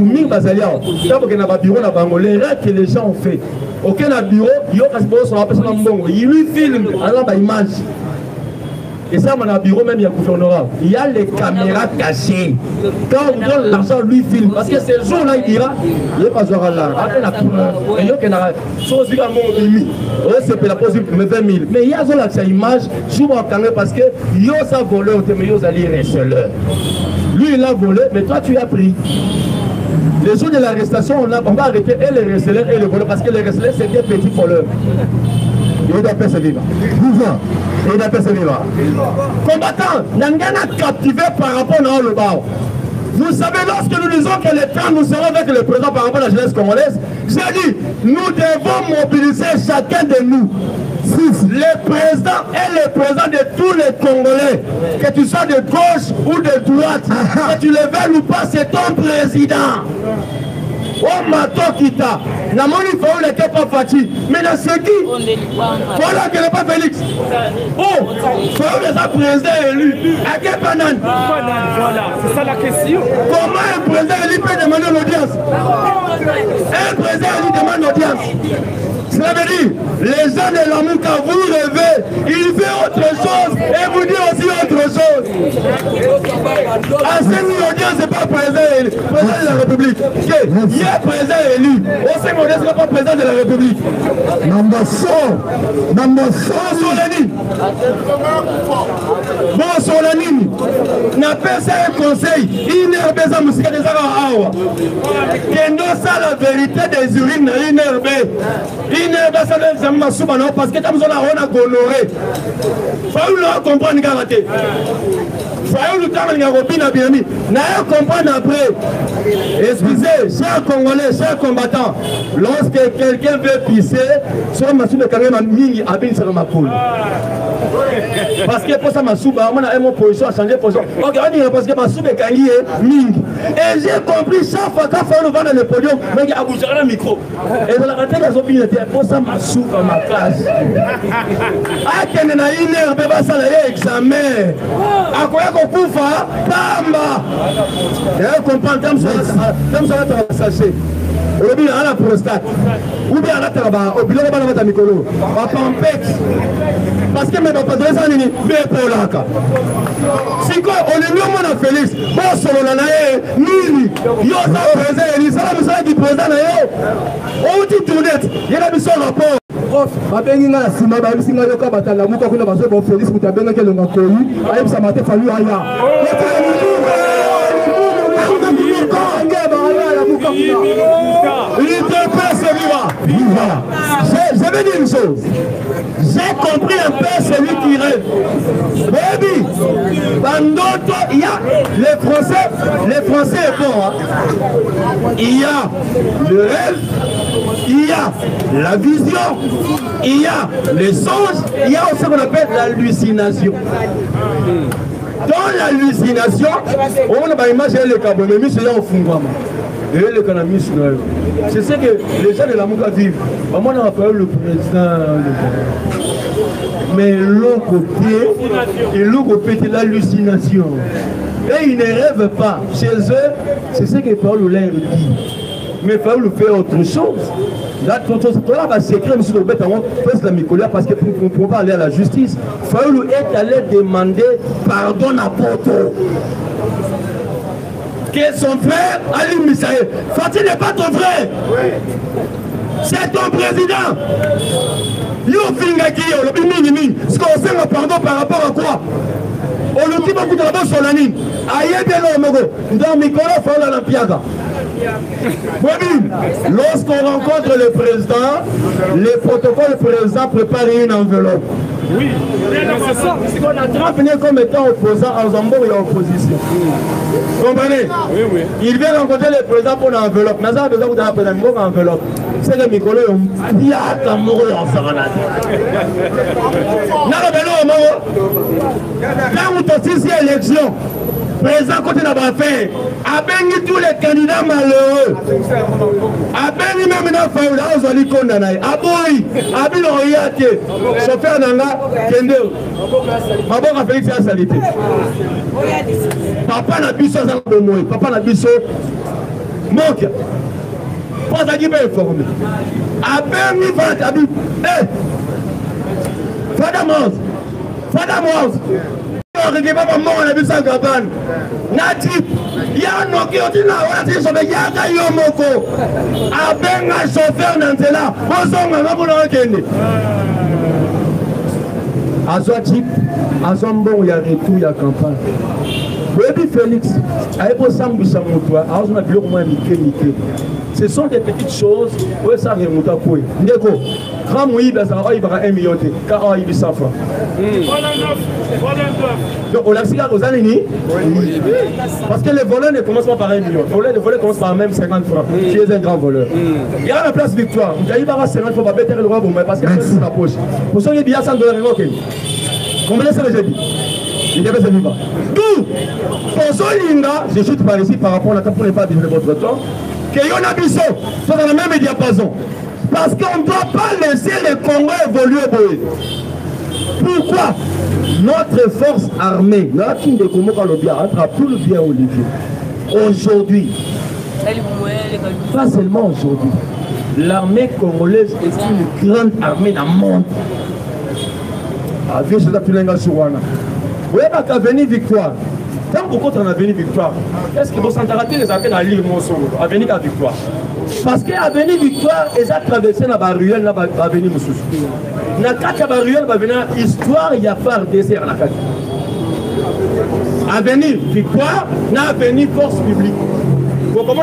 l'erreur que les gens ont fait, aucun bureau, il lui filme à l'image. Et ça, mon bureau, même, il y a gouvernement. Il y a les caméras cachées. Quand on donne l'argent, lui filme. Parce que ce jour-là, il dira, il n'y a pas de là. Après la couleur, il y a une chose qui a mon c'est la possible, mais vingt mille. Mais il y a cette image, je vois parce que il y a ça volé, mais il y a receleur. Lui, il a volé, mais toi, tu as pris. Le jour de l'arrestation, on, on va arrêter et les receleurs et les voleurs, parce que les receleurs, c'est des petits voleurs. Il doit persévérer. Il doit persévérer. Combattant, Nangana captivé par rapport à le bas. Vous savez, lorsque nous disons que les temps nous serons avec le président par rapport à la jeunesse congolaise, j'ai dit, nous devons mobiliser chacun de nous. Les présidents et les présidents de tous les Congolais, que tu sois de gauche ou de droite, que tu le veuilles ou pas, c'est ton président. Oh mato kita. Na moni Faoul n'était pas fatigué. Mais dans ce qui voilà qu'elle n'est pas Félix. Oh, Faoul est un président élu. À quel banane? Voilà, c'est ça la question. Comment un président élu peut demander l'audience? Un président élu demande l'audience. Cela veut dire, les gens de l'amour, quand vous rêvez, il fait autre chose et vous dit aussi autre chose. À cette audience, ce n'est pas président élu, président de la République. Il y a président élu. Au sein audience, ce n'est pas président de la République. Nambasso, Nambasso, Solanine. Bon, Solanine. N'a pas ça un conseil. Il n'est pas ça, musique des Arawa. Kendo ça la vérité des urines, il n'est pas. Il n'est pas ça parce que comme on a honoré. Faut nous comprendre garantie. Faut nous comprendre bien mis. N'a comprendre après. Excusez, chers Congolais, chers combattants, lorsque quelqu'un veut pisser, soit ma soupe quand même mingi abin sur ma poule. Parce que pour ça ma soupe, on a une position à changer de position. Ok, on dit parce que ma soupe est kangi mingi. Et j'ai compris chaque fois quand faut nous vendre le podium, mais il y a bougé le micro. Et dans la rentrée des opinions, pour ça ma soupe à ma classe. Ah, qu'il y a une heure, on va s'aller examen. À quoi qu'on couvre, bamba. Et on comprend, comme ça, comme ça, on va s'acheter. Aujourd'hui, on a la prostate. Ou bien on a travaillé. Au bilan, on a la micro. On va pampette. Parce que mes papas de ça, mais pour l'aka. Si quoi, on est mieux, on a Félix. Bon, sur le naïe, Nili. Yo, ça, président, il y a un message du président. On dit tout net. Il y a un rapport. Prof, babengi nga la sima ba bisi nga yoka batala muka kuna bazo ba Félix mutabenga ke longa koyi ayi sa mate falu aya il te passe viva. Je vais dire une chose. J'ai compris un peu celui qui rêve. Baby, Bandoto, il y a les Français, les Français est bon. Hein? Il y a le rêve, il y a la vision, il y a les songes, il y a aussi ce qu'on appelle l'hallucination. Dans l'hallucination, on a une image de l'Ekabo, mais c'est là au fond. Et le cannabis, c'est ce que les gens de la Mouka vivent. Moi, on a fait le président. Mais l'autre côté, et l'autre côté, c'est l'hallucination. Et ils ne rêvent pas. Chez eux, c'est ce que Paul leur dit. Mais Paul fait autre chose. Là, tu as un secret, monsieur le bête, on fait la micolia parce que pour ne pouvons pas aller à la justice, Paul est allé demander pardon à Porto. Que son frère Ali Misaël. Fatih n'est pas ton frère. Oui. C'est ton président. Yo finga qui yo le mini mini. Ce qu'on fait pardon par rapport à quoi? On le dit beaucoup de la sur la ligne. Aïe bien le mogo. Dans Nicolas Fala la Piaga. Lorsqu'on rencontre le président, le protocole président prépare une enveloppe. Oui, c'est ça. C'est qu'on a Trump comme étant opposant en Zambo et opposition. Vous comprenez? Oui, oui. Il vient rencontrer le président pour l'enveloppe. Mais ça a besoin d'un président pour l'enveloppe. C'est que Mikolo, il y a un mot en Sarana. Quand vous avez ici élection, président côté n'a pas fait, a béni tous les candidats malheureux. A béni même dans Faoul, a osé condamner. A boui, a bien orienté. Chauffeur Nanga, Kende. Maman a fait sa salité. Papa n'a plus ça dans le mot. Papa n'a plus ça. Manque. Pas à qui peut informer. A béni Fadabi. Eh! Fadamos. Fadamos. On ne pas mort on a vu ça Gabane. Natif. Il y a un qui dit là, on a dit sauver Yaga Yomoko. A benga chauffeur Nantela. Bozonga na bula kende. Azwa type, azwa mbon ya retour ya campagne. Baby Félix, avec vos samboussa motoa, azwa na biloko moins mike mike. Ce sont des petites choses où ça remonte à quoi. Ndeko, grand Moïse, ça va y avoir un million, car on y a cent francs. Donc on a dit aux années, parce que les voleurs ne commencent pas par un million. Les voleurs commencent par même cinquante francs. Tu es un grand voleur. Il y a la place victoire. Vous allez avoir cinquante francs, vous le roi, parce que c'est la poche. Pour ceux qui ont cent dollars, combien c'est que j'ai dit? Il y avait ce livre. D'où, pour ce linga, je chute par ici par rapport à la pour ne pas vivre votre temps. que yon a biso, soit dans le même diapason. Parce qu'on ne doit pas laisser le Congo évoluer. Pourquoi? Notre force armée, aujourd'hui, pas seulement aujourd'hui, l'armée congolaise est une grande armée dans le monde. Vous voyez qu'à venir victoire, tant que contre a venu victoire, est-ce que vous sentez les appels à lire mon son, à venir à victoire? Parce qu'à venir victoire, ils ont traversé la barrière, à venir Moussous. Dans la barrière, à venir histoire, il y a pas de désert. À venir victoire, à venir force publique. Comment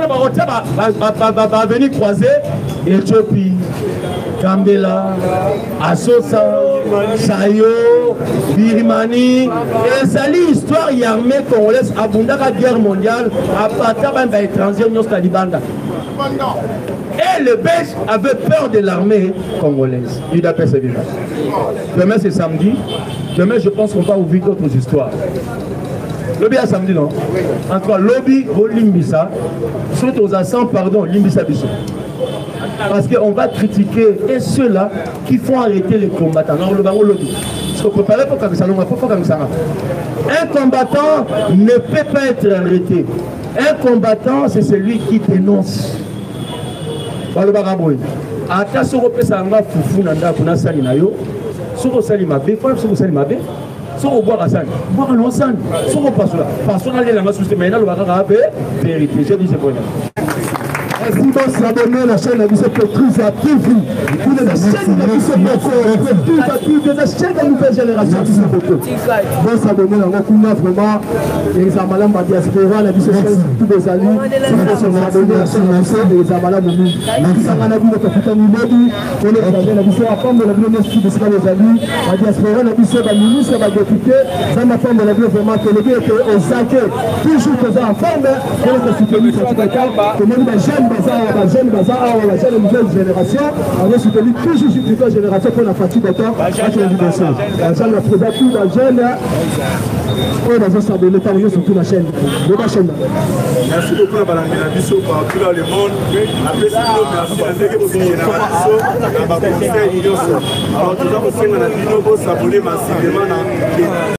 on va venir croiser Éthiopie, Kambela, Assosa, Sayo, Birmanie, et ça l'histoire y armée congolaise à la guerre mondiale, à partir d'un étranger, nous Talibanda. Et le Belge avait peur de l'armée congolaise. Il a persévéré. Demain c'est samedi. Demain je pense qu'on va ouvrir d'autres histoires. Lobby à samedi, non? En tout cas, lobby au Limbisa, surtout aux assents, pardon, Limbisa Bissot. Parce qu'on va critiquer et ceux-là qui font arrêter les combattants. Non, le baron lobby. Parce qu'on peut parler pour comme ça, non, pour comme ça. Un combattant ne peut pas être arrêté. Un combattant, c'est celui qui dénonce. Le baron. Ata soko pesa nga fufu na ndako na sali na yo. Soko sali mabe, faut soko sali mabe. Soko boire à sali. Boire non sali. Soko passe là. Personne n'a la souci mais là le baron a vérité. Je dis c'est bon. Merci de s'abonner à la chaîne Abisso Petrus à T V. Vous êtes la chaîne d'Abisso Petrus à T V, la chaîne de la nouvelle génération Abisso Petrus. Vous s'abonner à la Kuna vraiment. Les Amalam à diaspora, la Abisso Petrus, tous les amis. Vous s'abonner à la chaîne des Amalam au monde. Nous avons la vie de Capitaine Modi. On est avec la Abisso à femme de la vie de les amis. La diaspora, la Abisso, la ministre, la député. Ça m'a fait de la vie vraiment que le bien est au Zaké. Toujours présent en forme. On est soutenu sur tout le cas. Comment les jeunes la jeune bazar, la jeune nouvelle génération, on a soutenu toujours une nouvelle génération pour la fatigue de temps. La jeune a présenté tout la jeune. On va s'abonner par nous sur toute la chaîne. Merci beaucoup à Balangina Bisso pour tout le monde. Après ça, merci à l'équipe de la Bisso. Alors, tout le monde s'abonner massivement.